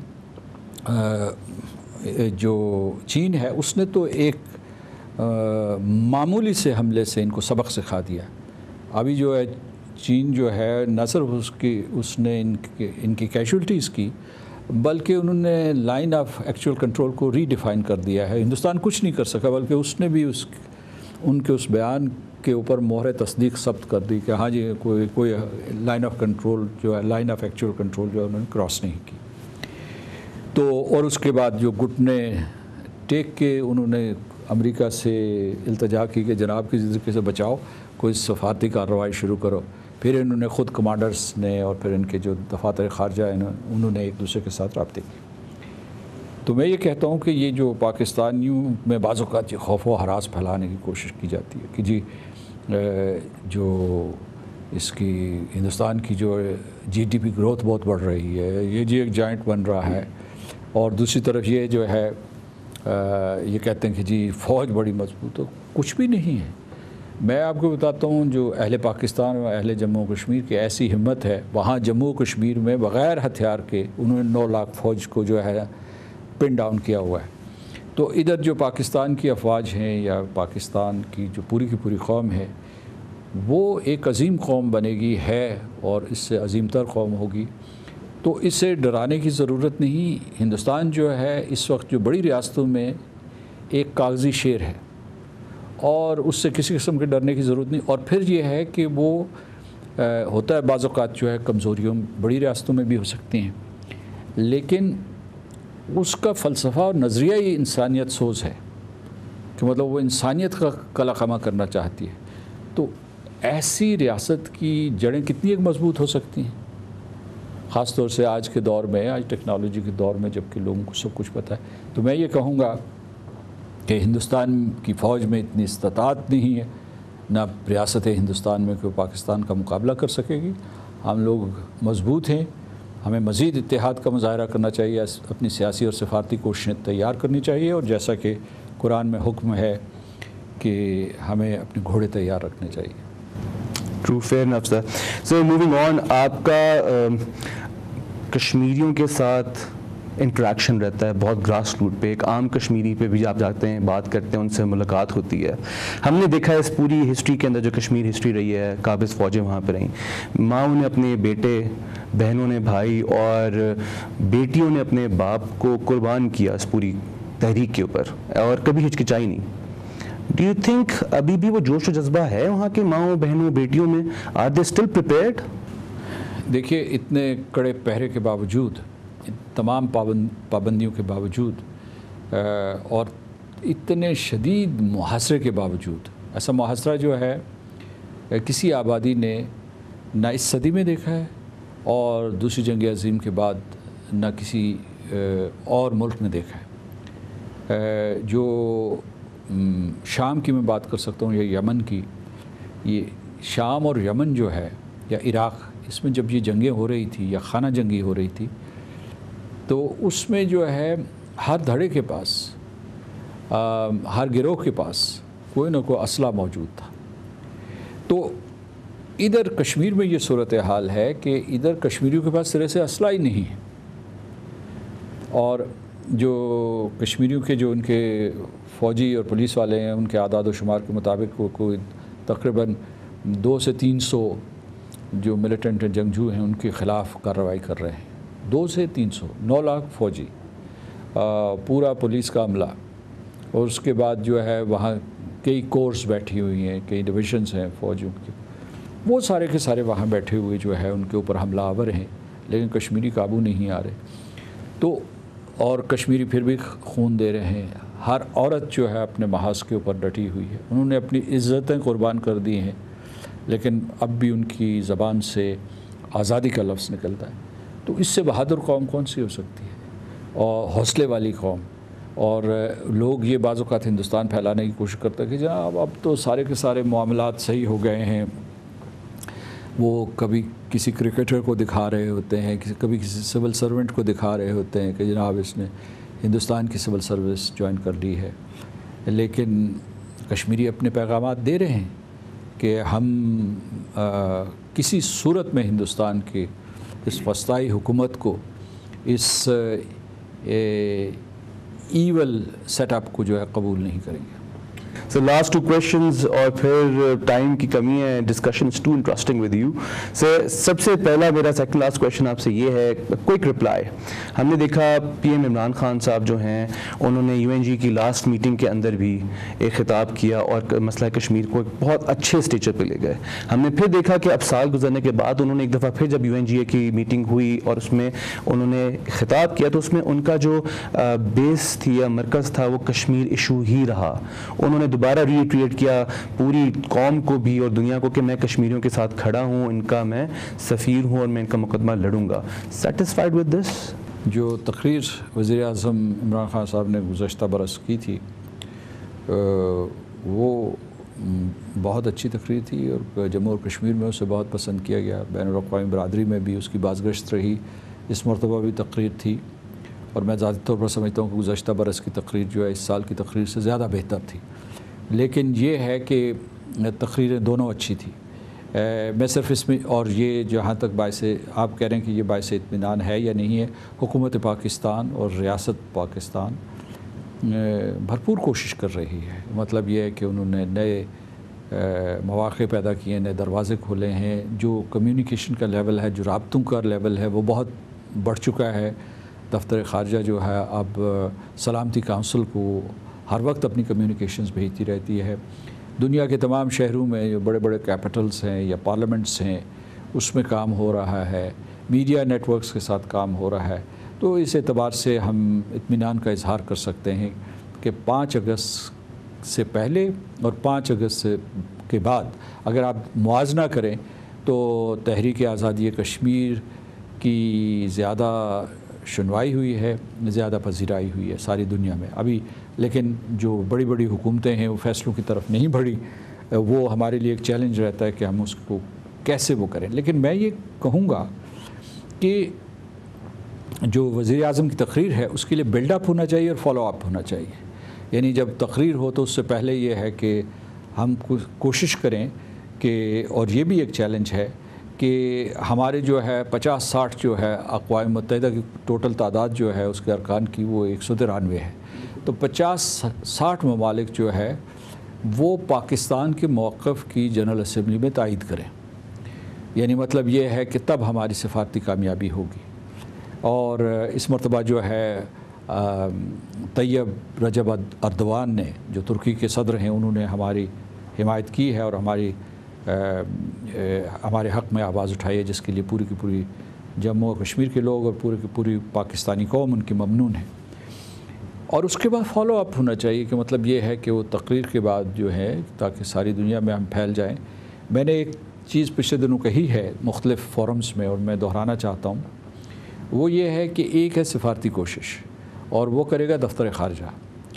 جو چین ہے اس نے تو ایک معمولی سے حملے سے ان کو سبق سکھا دیا۔ ابھی جو ہے چین جو ہے نہ صرف اس کی اس نے ان کی ان کی کیجولٹیز کی، بلکہ انہوں نے لائن آف ایکچوئل کنٹرول کو ری ڈیفائن کر دیا ہے۔ ہندوستان کچھ نہیں کر سکا، بلکہ اس نے بھی اس ان کے اس بیان کے اوپر مہر تصدیق ثبت کر دی کہ ہاں جی کوئی کوئی لائن آف کنٹرول جو ہے لائن آف ایکچوئل کنٹرول جو ہے انہوں نے کراس نہیں کی۔ تو اور اس کے بعد جو گھٹنے ٹیک کے انہوں نے امریکہ سے التجا کی کہ جناب کسی طریقے سے بچاؤ، کوئی سفارتی کارروائی شروع کرو۔ پھر انہوں نے خود کمانڈرز نے اور پھر ان کے جو دفاتر خارجہ ہیں انہوں نے ایک دوسرے کے ساتھ رابطے کی۔ تو میں یہ کہتا ہوں کہ یہ جو پاکستانیوں میں بعض اوقات خوف و ہراس پھیلانے کی کوشش کی جاتی ہے کہ جی جو اس کی ہندوستان کی جو جی ڈی پی گروتھ بہت بڑھ رہی ہے، یہ جی ایک جائنٹ بن رہا ہے، اور دوسری طرف یہ جو ہے یہ کہتے ہیں کہ جی فوج بڑی مضبوط ہو، کچھ بھی نہیں ہے۔ میں آپ کو بتاتا ہوں جو اہل پاکستان اور اہل جموں و کشمیر کی ایسی ہمت ہے، وہاں جموں و کشمیر میں بغیر ہتھیار کے انہوں نے نو لاکھ فوج کو جو ہے پن ڈاؤن کیا ہوا ہے۔ تو ادھر جو پاکستان کی افواج ہیں یا پاکستان کی جو پوری کی پوری قوم ہے وہ ایک عظیم قوم بنے گی ہے اور اس سے عظیم تر قوم ہوگی، تو اس سے ڈرانے کی ضرورت نہیں۔ ہندوستان جو ہے اس وقت جو بڑی ریاستوں میں ایک کاغذی شیر ہے اور اس سے کسی قسم کے ڈرنے کی ضرورت نہیں۔ اور پھر یہ ہے کہ وہ ہوتا ہے بعض اوقات جو ہے کمزوریوں بڑی ریاستوں میں بھی ہو سکتی ہیں، لیکن اس کا فلسفہ اور نظریہ ہی انسانیت سوز ہے کہ مطلب وہ انسانیت کا کلا خامہ کرنا چاہتی ہے۔ تو ایسی ریاست کی جڑیں کتنی ایک مضبوط ہو سکتی ہیں، خاص طور سے آج کے دور میں، آج ٹیکنالوجی کے دور میں جب کہ لوگوں کو سب کچھ پتہ ہے۔ تو میں یہ کہوں گا کہ ہندوستان کی فوج میں اتنی استطاعت نہیں ہے، نہ ریاست ہندوستان میں کہ وہ پاکستان کا مقابلہ کر سکے گی۔ ہم لوگ مضبوط ہیں، ہمیں مزید اتحاد کا مظاہرہ کرنا چاہیے، اپنی سیاسی اور سفارتی کوششیں تیار کرنی چاہیے، اور جیسا کہ قرآن میں حکم ہے کہ ہمیں اپنے گھوڑے تیار رکھنے چاہیے۔ True, fair enough sir. So moving on, آپ کا کشمیریوں کے ساتھ انٹریکشن رہتا ہے بہت گراس روٹ پہ، ایک عام کشمیری پہ بھی آپ جاتے ہیں، بات کرتے ہیں، ان سے ملاقات ہوتی ہے۔ ہم نے دیکھا ہے اس پوری ہسٹری کے اندر جو کشمیر ہسٹری رہی ہے، قابض فوجیں وہاں پہ رہیں، ماؤں نے اپنے بیٹے، بہنوں نے بھائی، اور بیٹیوں نے اپنے باپ کو قربان کیا اس پوری تحریک کے اوپر، اور کبھی ہچکچائی نہیں۔ ڈو یو تھنک ابھی بھی وہ جوش و جذبہ ہے وہاں کے ماؤں، بہنوں، بیٹیوں میں؟ Are they still prepared? دیکھیے، اتنے کڑے پہرے کے باوجود، تمام پابند پابندیوں کے باوجود اور اتنے شدید محاصرے کے باوجود، ایسا محاصرہ جو ہے کسی آبادی نے نہ اس صدی میں دیکھا ہے اور دوسری جنگ عظیم کے بعد نہ کسی اور ملک نے دیکھا ہے۔ جو شام کی میں بات کر سکتا ہوں یا یمن کی، یہ شام اور یمن جو ہے یا عراق، اس میں جب یہ جنگیں ہو رہی تھی یا خانہ جنگی ہو رہی تھی، تو اس میں جو ہے ہر دھڑے کے پاس، ہر گروہ کے پاس کوئی نہ کوئی اسلحہ موجود تھا۔ تو ادھر کشمیر میں یہ صورتحال ہے کہ ادھر کشمیریوں کے پاس سرے سے اسلحہ ہی نہیں ہے، اور جو کشمیریوں کے جو ان کے فوجی اور پولیس والے ہیں، ان کے اعداد و شمار کے مطابق وہ کوئی تقریباً دو سے تین سو جو ملیٹنٹ جنگجو ہیں ان کے خلاف کارروائی کر رہے ہیں۔ دو سے تین سو، نو لاکھ فوجی، پورا پولیس کا عملہ، اور اس کے بعد جو ہے وہاں کئی کورس بیٹھی ہوئی ہیں، کئی ڈویژنز ہیں فوجیوں کے، وہ سارے کے سارے وہاں بیٹھے ہوئے جو ہے ان کے اوپر حملہ آور ہیں، لیکن کشمیری قابو نہیں آ رہے۔ تو اور کشمیری پھر بھی خون دے رہے ہیں۔ ہر عورت جو ہے اپنے محاذ کے اوپر ڈٹی ہوئی ہے، انہوں نے اپنی عزتیں قربان کر دی ہیں، لیکن اب بھی ان کی زبان سے آزادی کا لفظ نکلتا ہے۔ تو اس سے بہادر قوم کون سی ہو سکتی ہے، اور حوصلے والی قوم۔ اور لوگ یہ بعض اوقات ہندوستان پھیلانے کی کوشش کرتے ہیں کہ جناب اب تو سارے کے سارے معاملات صحیح ہو گئے ہیں، وہ کبھی کسی کرکٹر کو دکھا رہے ہوتے ہیں، کبھی کسی سول سرونٹ کو دکھا رہے ہوتے ہیں کہ جناب اس نے ہندوستان کی سول سروس جوائن کر لی ہے، لیکن کشمیری اپنے پیغامات دے رہے ہیں کہ ہم آ, کسی صورت میں ہندوستان کے اس وسطائی حکومت کو، اس ایول سیٹ اپ کو جو ہے قبول نہیں کریں گے۔ سر لاسٹ ٹو کویشچنز، اور پھر ٹائم کی کمی ہے، discussion is too interesting with you sir. سب سے پہلا میرا سیکنڈ لاسٹ کویشچن آپ سے یہ ہے، کوئک رپلائی۔ ہم نے دیکھا پی ایم عمران خان صاحب جو ہیں انہوں نے یو این جی کی لاسٹ میٹنگ کے اندر بھی ایک خطاب کیا اور مسئلہ کشمیر کو ایک بہت اچھے اسٹیچر پہ لے گئے۔ ہم نے پھر دیکھا کہ اب سال گزرنے کے بعد انہوں نے ایک دفعہ پھر جب یو این جی اے کی میٹنگ ہوئی اور اس میں انہوں نے خطاب کیا، تو اس میں ان کا جو بیس تھی یا مرکز تھا وہ کشمیر ایشو ہی رہا۔ انہوں نے دوبارہ ری ایٹریٹ کیا پوری قوم کو بھی اور دنیا کو کہ میں کشمیریوں کے ساتھ کھڑا ہوں، ان کا میں سفیر ہوں اور میں ان کا مقدمہ لڑوں گا۔ Satisfied with this? جو تقریر وزیر اعظم عمران خان صاحب نے گزشتہ برس کی تھی وہ بہت اچھی تقریر تھی، اور جموں اور کشمیر میں اسے بہت پسند کیا گیا، بین الاقوامی برادری میں بھی اس کی بازگشت رہی۔ اس مرتبہ بھی تقریر تھی، اور میں ذاتی طور پر سمجھتا ہوں کہ گزشتہ برس کی تقریر جو ہے اس سال کی تقریر سے زیادہ بہتر تھی۔ لیکن یہ ہے کہ تقریریں دونوں اچھی تھیں۔ میں صرف اس میں، اور یہ جہاں تک باعث، آپ کہہ رہے ہیں کہ یہ باعث اطمینان ہے یا نہیں ہے، حکومت پاکستان اور ریاست پاکستان بھرپور کوشش کر رہی ہے. مطلب یہ ہے کہ انہوں نے نئے مواقع پیدا کیے، نئے دروازے کھولے ہیں. جو کمیونیکیشن کا لیول ہے، جو رابطوں کا لیول ہے، وہ بہت بڑھ چکا ہے. دفتر خارجہ جو ہے اب سلامتی کونسل کو ہر وقت اپنی کمیونیکیشنز بھیجتی رہتی ہے. دنیا کے تمام شہروں میں جو بڑے بڑے کیپٹلز ہیں یا پارلیمنٹس ہیں اس میں کام ہو رہا ہے. میڈیا نیٹ ورکس کے ساتھ کام ہو رہا ہے. تو اس اعتبار سے ہم اطمینان کا اظہار کر سکتے ہیں کہ پانچ اگست سے پہلے اور پانچ اگست کے بعد اگر آپ موازنہ کریں تو تحریک آزادی کشمیر کی زیادہ سنوائی ہوئی ہے، زیادہ پذیرائی ہوئی ہے ساری دنیا میں ابھی. لیکن جو بڑی بڑی حکومتیں ہیں وہ فیصلوں کی طرف نہیں بڑھی. وہ ہمارے لیے ایک چیلنج رہتا ہے کہ ہم اس کو کیسے وہ کریں. لیکن میں یہ کہوں گا کہ جو وزیر اعظم کی تقریر ہے اس کے لیے بلڈ اپ ہونا چاہیے اور فالو اپ ہونا چاہیے. یعنی جب تقریر ہو تو اس سے پہلے یہ ہے کہ ہم کوشش کریں کہ، اور یہ بھی ایک چیلنج ہے کہ ہمارے جو ہے پچاس ساٹھ جو ہے اقوام متحدہ کی ٹوٹل تعداد جو ہے اس کے ارکان کی وہ ایک سو ترانوے ہے. تو پچاس ساٹھ ممالک جو ہے وہ پاکستان کے موقف کی جنرل اسمبلی میں تائید کریں. یعنی مطلب یہ ہے کہ تب ہماری سفارتی کامیابی ہوگی. اور اس مرتبہ جو ہے طیب رجب اردوان نے جو ترکی کے صدر ہیں انہوں نے ہماری حمایت کی ہے اور ہماری ہمارے حق میں آواز اٹھائی ہے، جس کے لیے پوری کی پوری جموں و کشمیر کے لوگ اور پوری کی پوری پاکستانی قوم ان کی ممنون ہے. اور اس کے بعد فالو اپ ہونا چاہیے کہ مطلب یہ ہے کہ وہ تقریر کے بعد جو ہے تاکہ ساری دنیا میں ہم پھیل جائیں. میں نے ایک چیز پچھلے دنوں کہی ہے مختلف فورمز میں اور میں دہرانا چاہتا ہوں، وہ یہ ہے کہ ایک ہے سفارتی کوشش اور وہ کرے گا دفتر خارجہ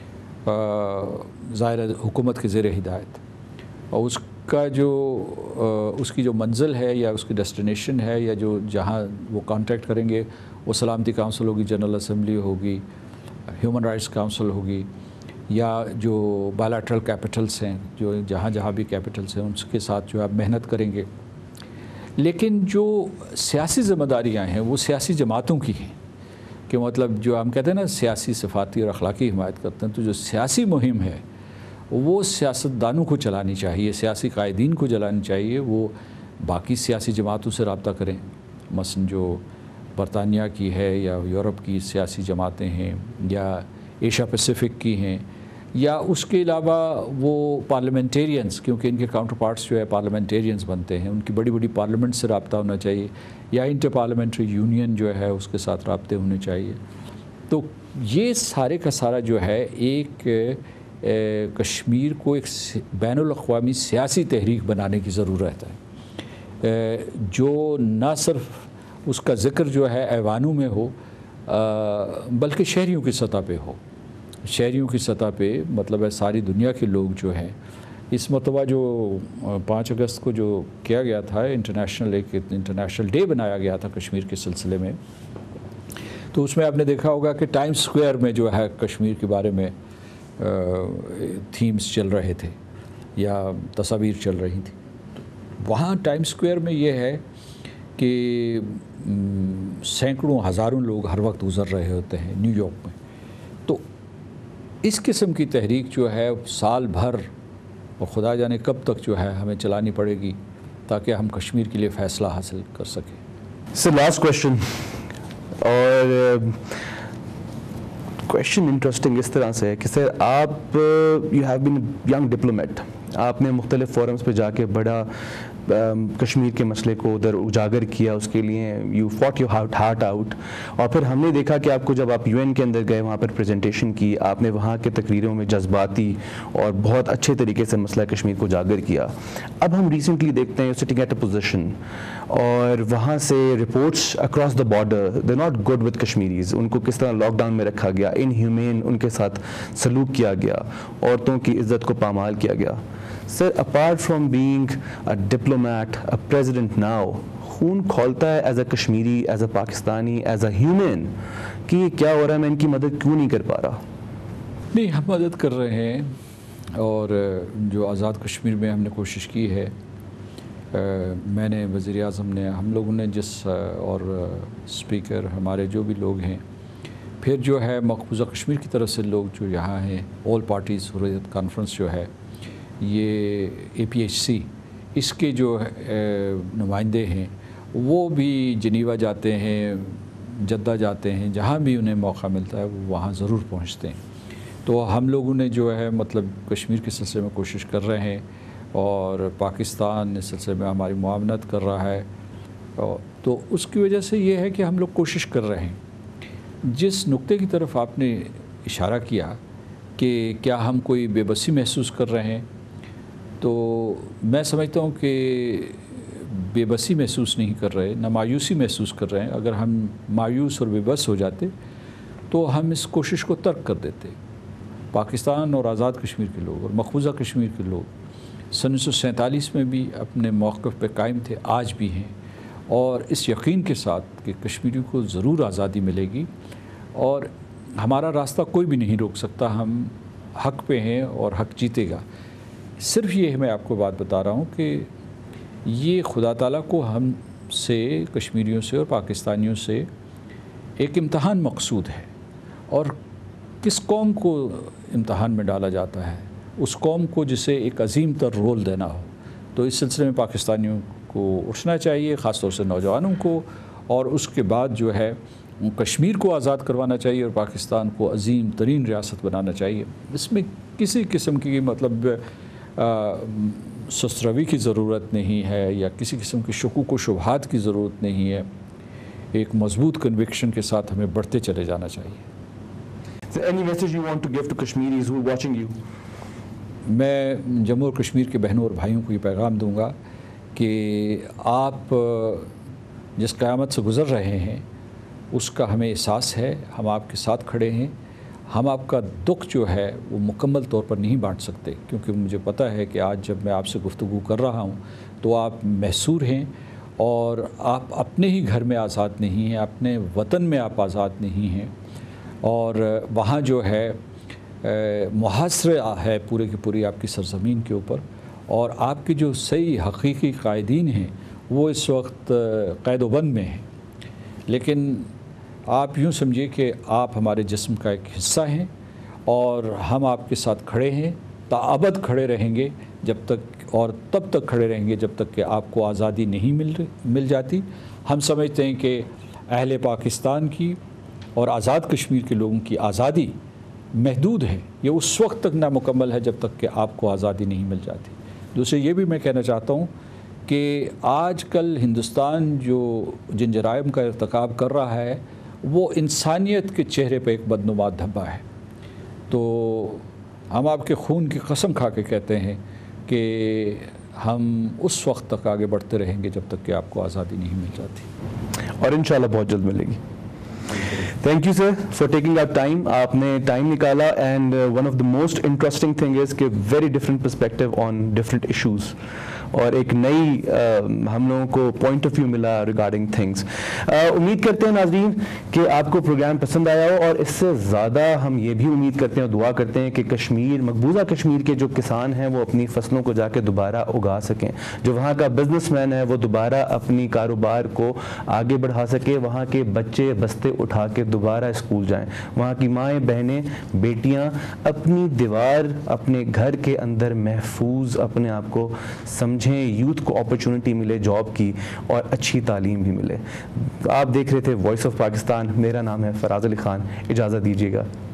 ظاہر حکومت کے زیر ہدایت. اور اس کا جو اس کی جو منزل ہے یا اس کی ڈیسٹینیشن ہے یا جو جہاں وہ کانٹیکٹ کریں گے وہ سلامتی کونسل ہوگی، جنرل اسمبلی ہوگی، ہیومن رائٹس کونسل ہوگی، یا جو بائیلیٹرل کیپٹلس ہیں جو جہاں جہاں بھی کیپٹلس ہیں ان کے ساتھ جو آپ محنت کریں گے. لیکن جو سیاسی ذمہ داریاں ہیں وہ سیاسی جماعتوں کی ہیں کہ مطلب جو ہم کہتے ہیں نا سیاسی صفاتی اور اخلاقی حمایت کرتے ہیں، تو جو سیاسی مہم ہے وہ سیاستدانوں کو چلانی چاہیے، سیاسی قائدین کو چلانی چاہیے. وہ باقی سیاسی جماعتوں سے رابطہ کریں، مثلا جو برطانیہ کی ہے یا یورپ کی سیاسی جماعتیں ہیں یا ایشیا پیسیفک کی ہیں، یا اس کے علاوہ وہ پارلیمنٹیرینز، کیونکہ ان کے کاؤنٹر پارٹس جو ہے پارلیمنٹیرینز بنتے ہیں، ان کی بڑی بڑی پارلیمنٹ سے رابطہ ہونا چاہیے، یا انٹر پارلیمنٹری یونین جو ہے اس کے ساتھ رابطے ہونے چاہیے. تو یہ سارے کا سارا جو ہے ایک کشمیر کو ایک بین الاقوامی سیاسی تحریک بنانے کی ضرورت ہے، جو نہ صرف اس کا ذکر جو ہے ایوانوں میں ہو بلکہ شہریوں کی سطح پہ ہو. شہریوں کی سطح پہ مطلب ہے ساری دنیا کے لوگ جو ہیں. اس مرتبہ جو پانچ اگست کو جو کیا گیا تھا انٹرنیشنل ایک انٹرنیشنل ڈے بنایا گیا تھا کشمیر کے سلسلے میں، تو اس میں آپ نے دیکھا ہوگا کہ ٹائم سکوائر میں جو ہے کشمیر کے بارے میں تھیمز چل رہے تھے یا تصاویر چل رہی تھیں. وہاں ٹائم سکوائر میں یہ ہے کہ سینکڑوں ہزاروں لوگ ہر وقت گزر رہے ہوتے ہیں نیو یارک میں. تو اس قسم کی تحریک جو ہے سال بھر اور خدا جانے کب تک جو ہے ہمیں چلانی پڑے گی تاکہ ہم کشمیر کے لیے فیصلہ حاصل کر سکیں. سر لاسٹ کویشچن، اور کویشچن انٹرسٹنگ اس طرح سے ہے کہ سر آپ you have been young diplomat, آپ نے مختلف فورمز پہ جا کے بڑا کشمیر کے مسئلے کو ادھر اجاگر کیا، اس کے لیے you fought your heart heart out. اور پھر ہم نے دیکھا کہ آپ کو جب آپ یو این کے اندر گئے وہاں پر پریزنٹیشن کی، آپ نے وہاں کے تقریروں میں جذباتی اور بہت اچھے طریقے سے مسئلہ کشمیر کو اجاگر کیا. اب ہم ریسنٹلی دیکھتے ہیں سٹنگ ایٹ اے پوزیشن اور وہاں سے reports across the border they not good with Kashmiris. ان کو کس طرح لاک ڈاؤن میں رکھا گیا، ان ہیومین ان کے ساتھ سلوک کیا گیا، عورتوں کی عزت کو پامال کیا گیا. Sir apart from being a diplomat a president now, خون کھولتا ہے as a Kashmiri, as a Pakistani, as a human کہ یہ کیا ہو رہا ہے، میں ان کی مدد کیوں نہیں کر پا رہا؟ نہیں، ہم مدد کر رہے ہیں. اور جو آزاد کشمیر میں ہم نے کوشش کی ہے، میں نے وزیر اعظم نے، ہم لوگوں نے جس، اور اسپیکر ہمارے جو بھی لوگ ہیں، پھر جو ہے مقبوضہ کشمیر کی طرف سے لوگ جو یہاں ہیں، آل پارٹیز حریت کانفرنس جو ہے، یہ اے پی ایچ سی، اس کے جو نمائندے ہیں وہ بھی جنیوا جاتے ہیں، جدہ جاتے ہیں، جہاں بھی انہیں موقع ملتا ہے وہ وہاں ضرور پہنچتے ہیں۔ تو ہم لوگوں نے جو ہے مطلب کشمیر کے سلسلے میں کوشش کر رہے ہیں، اور پاکستان اس سلسلے میں ہماری معاونت کر رہا ہے، تو اس کی وجہ سے یہ ہے کہ ہم لوگ کوشش کر رہے ہیں۔ جس نقطے کی طرف آپ نے اشارہ کیا کہ کیا ہم کوئی بے بسی محسوس کر رہے ہیں، تو میں سمجھتا ہوں کہ بے بسی محسوس نہیں کر رہے، نہ مایوسی محسوس کر رہے ہیں۔ اگر ہم مایوس اور بے بس ہو جاتے تو ہم اس کوشش کو ترک کر دیتے۔ پاکستان اور آزاد کشمیر کے لوگ اور مقبوضہ کشمیر کے لوگ سن انیس سو سینتالیس میں بھی اپنے موقف پہ قائم تھے، آج بھی ہیں، اور اس یقین کے ساتھ کہ کشمیریوں کو ضرور آزادی ملے گی، اور ہمارا راستہ کوئی بھی نہیں روک سکتا، ہم حق پہ ہیں اور حق جیتے گا۔ صرف یہ میں آپ کو بات بتا رہا ہوں کہ یہ خدا تعالیٰ کو ہم سے، کشمیریوں سے اور پاکستانیوں سے ایک امتحان مقصود ہے، اور کس قوم کو امتحان میں ڈالا جاتا ہے؟ اس قوم کو جسے ایک عظیم تر رول دینا ہو۔ تو اس سلسلے میں پاکستانیوں کو اٹھنا چاہیے، خاص طور سے نوجوانوں کو، اور اس کے بعد جو ہے کشمیر کو آزاد کروانا چاہیے اور پاکستان کو عظیم ترین ریاست بنانا چاہیے۔ اس میں کسی قسم کی مطلب سست روی کی ضرورت نہیں ہے، یا کسی قسم کے شکوک و شبہات کی ضرورت نہیں ہے۔ ایک مضبوط کنوکشن کے ساتھ ہمیں بڑھتے چلے جانا چاہیے۔ So any message you want to give to Kashmiris who are watching you? میں جموں اور کشمیر کے بہنوں اور بھائیوں کو یہ پیغام دوں گا کہ آپ جس قیامت سے گزر رہے ہیں اس کا ہمیں احساس ہے، ہم آپ کے ساتھ کھڑے ہیں۔ ہم آپ کا دکھ جو ہے وہ مکمل طور پر نہیں بانٹ سکتے، کیونکہ مجھے پتہ ہے کہ آج جب میں آپ سے گفتگو کر رہا ہوں تو آپ محصور ہیں، اور آپ اپنے ہی گھر میں آزاد نہیں ہیں، اپنے وطن میں آپ آزاد نہیں ہیں، اور وہاں جو ہے محاصرے ہے پورے کی پوری آپ کی سرزمین کے اوپر، اور آپ کے جو صحیح حقیقی قائدین ہیں وہ اس وقت قید و بند میں ہیں۔ لیکن آپ یوں سمجھیے کہ آپ ہمارے جسم کا ایک حصہ ہیں، اور ہم آپ کے ساتھ کھڑے ہیں، تاابد کھڑے رہیں گے جب تک، اور تب تک کھڑے رہیں گے جب تک کہ آپ کو آزادی نہیں مل مل جاتی۔ ہم سمجھتے ہیں کہ اہل پاکستان کی اور آزاد کشمیر کے لوگوں کی آزادی محدود ہے، یہ اس وقت تک نامکمل ہے جب تک کہ آپ کو آزادی نہیں مل جاتی۔ دوسرے یہ بھی میں کہنا چاہتا ہوں کہ آج کل ہندوستان جو جن جرائم کا ارتکاب کر رہا ہے وہ انسانیت کے چہرے پہ ایک بدنما دھبا ہے۔ تو ہم آپ کے خون کی قسم کھا کے کہتے ہیں کہ ہم اس وقت تک آگے بڑھتے رہیں گے جب تک کہ آپ کو آزادی نہیں مل جاتی، اور انشاءاللہ بہت جلد ملے گی۔ Thank you sir for taking out time, آپ نے ٹائم نکالا، and one of the most interesting thing is کہ very different perspective on different issues, اور ایک نئی ہم لوگوں کو پوائنٹ آف ویو ملا ریگارڈنگ تھنگس۔ امید کرتے ہیں ناظرین کہ آپ کو پروگرام پسند آیا ہو، اور اس سے زیادہ ہم یہ بھی امید کرتے ہیں اور دعا کرتے ہیں کہ کشمیر، مقبوضہ کشمیر کے جو کسان ہیں وہ اپنی فصلوں کو جا کے دوبارہ اگا سکیں، جو وہاں کا بزنس مین ہے وہ دوبارہ اپنی کاروبار کو آگے بڑھا سکے، وہاں کے بچے بستے اٹھا کے دوبارہ اسکول جائیں، وہاں کی مائیں بہنیں بیٹیاں اپنی دیوار اپنے گھر کے اندر محفوظ اپنے آپ کو سمجھیں، یوتھ کو اپرچونٹی ملے جاب کی، اور اچھی تعلیم بھی ملے۔ آپ دیکھ رہے تھے وائس آف پاکستان، میرا نام ہے فراز علی خان، اجازت دیجیے گا۔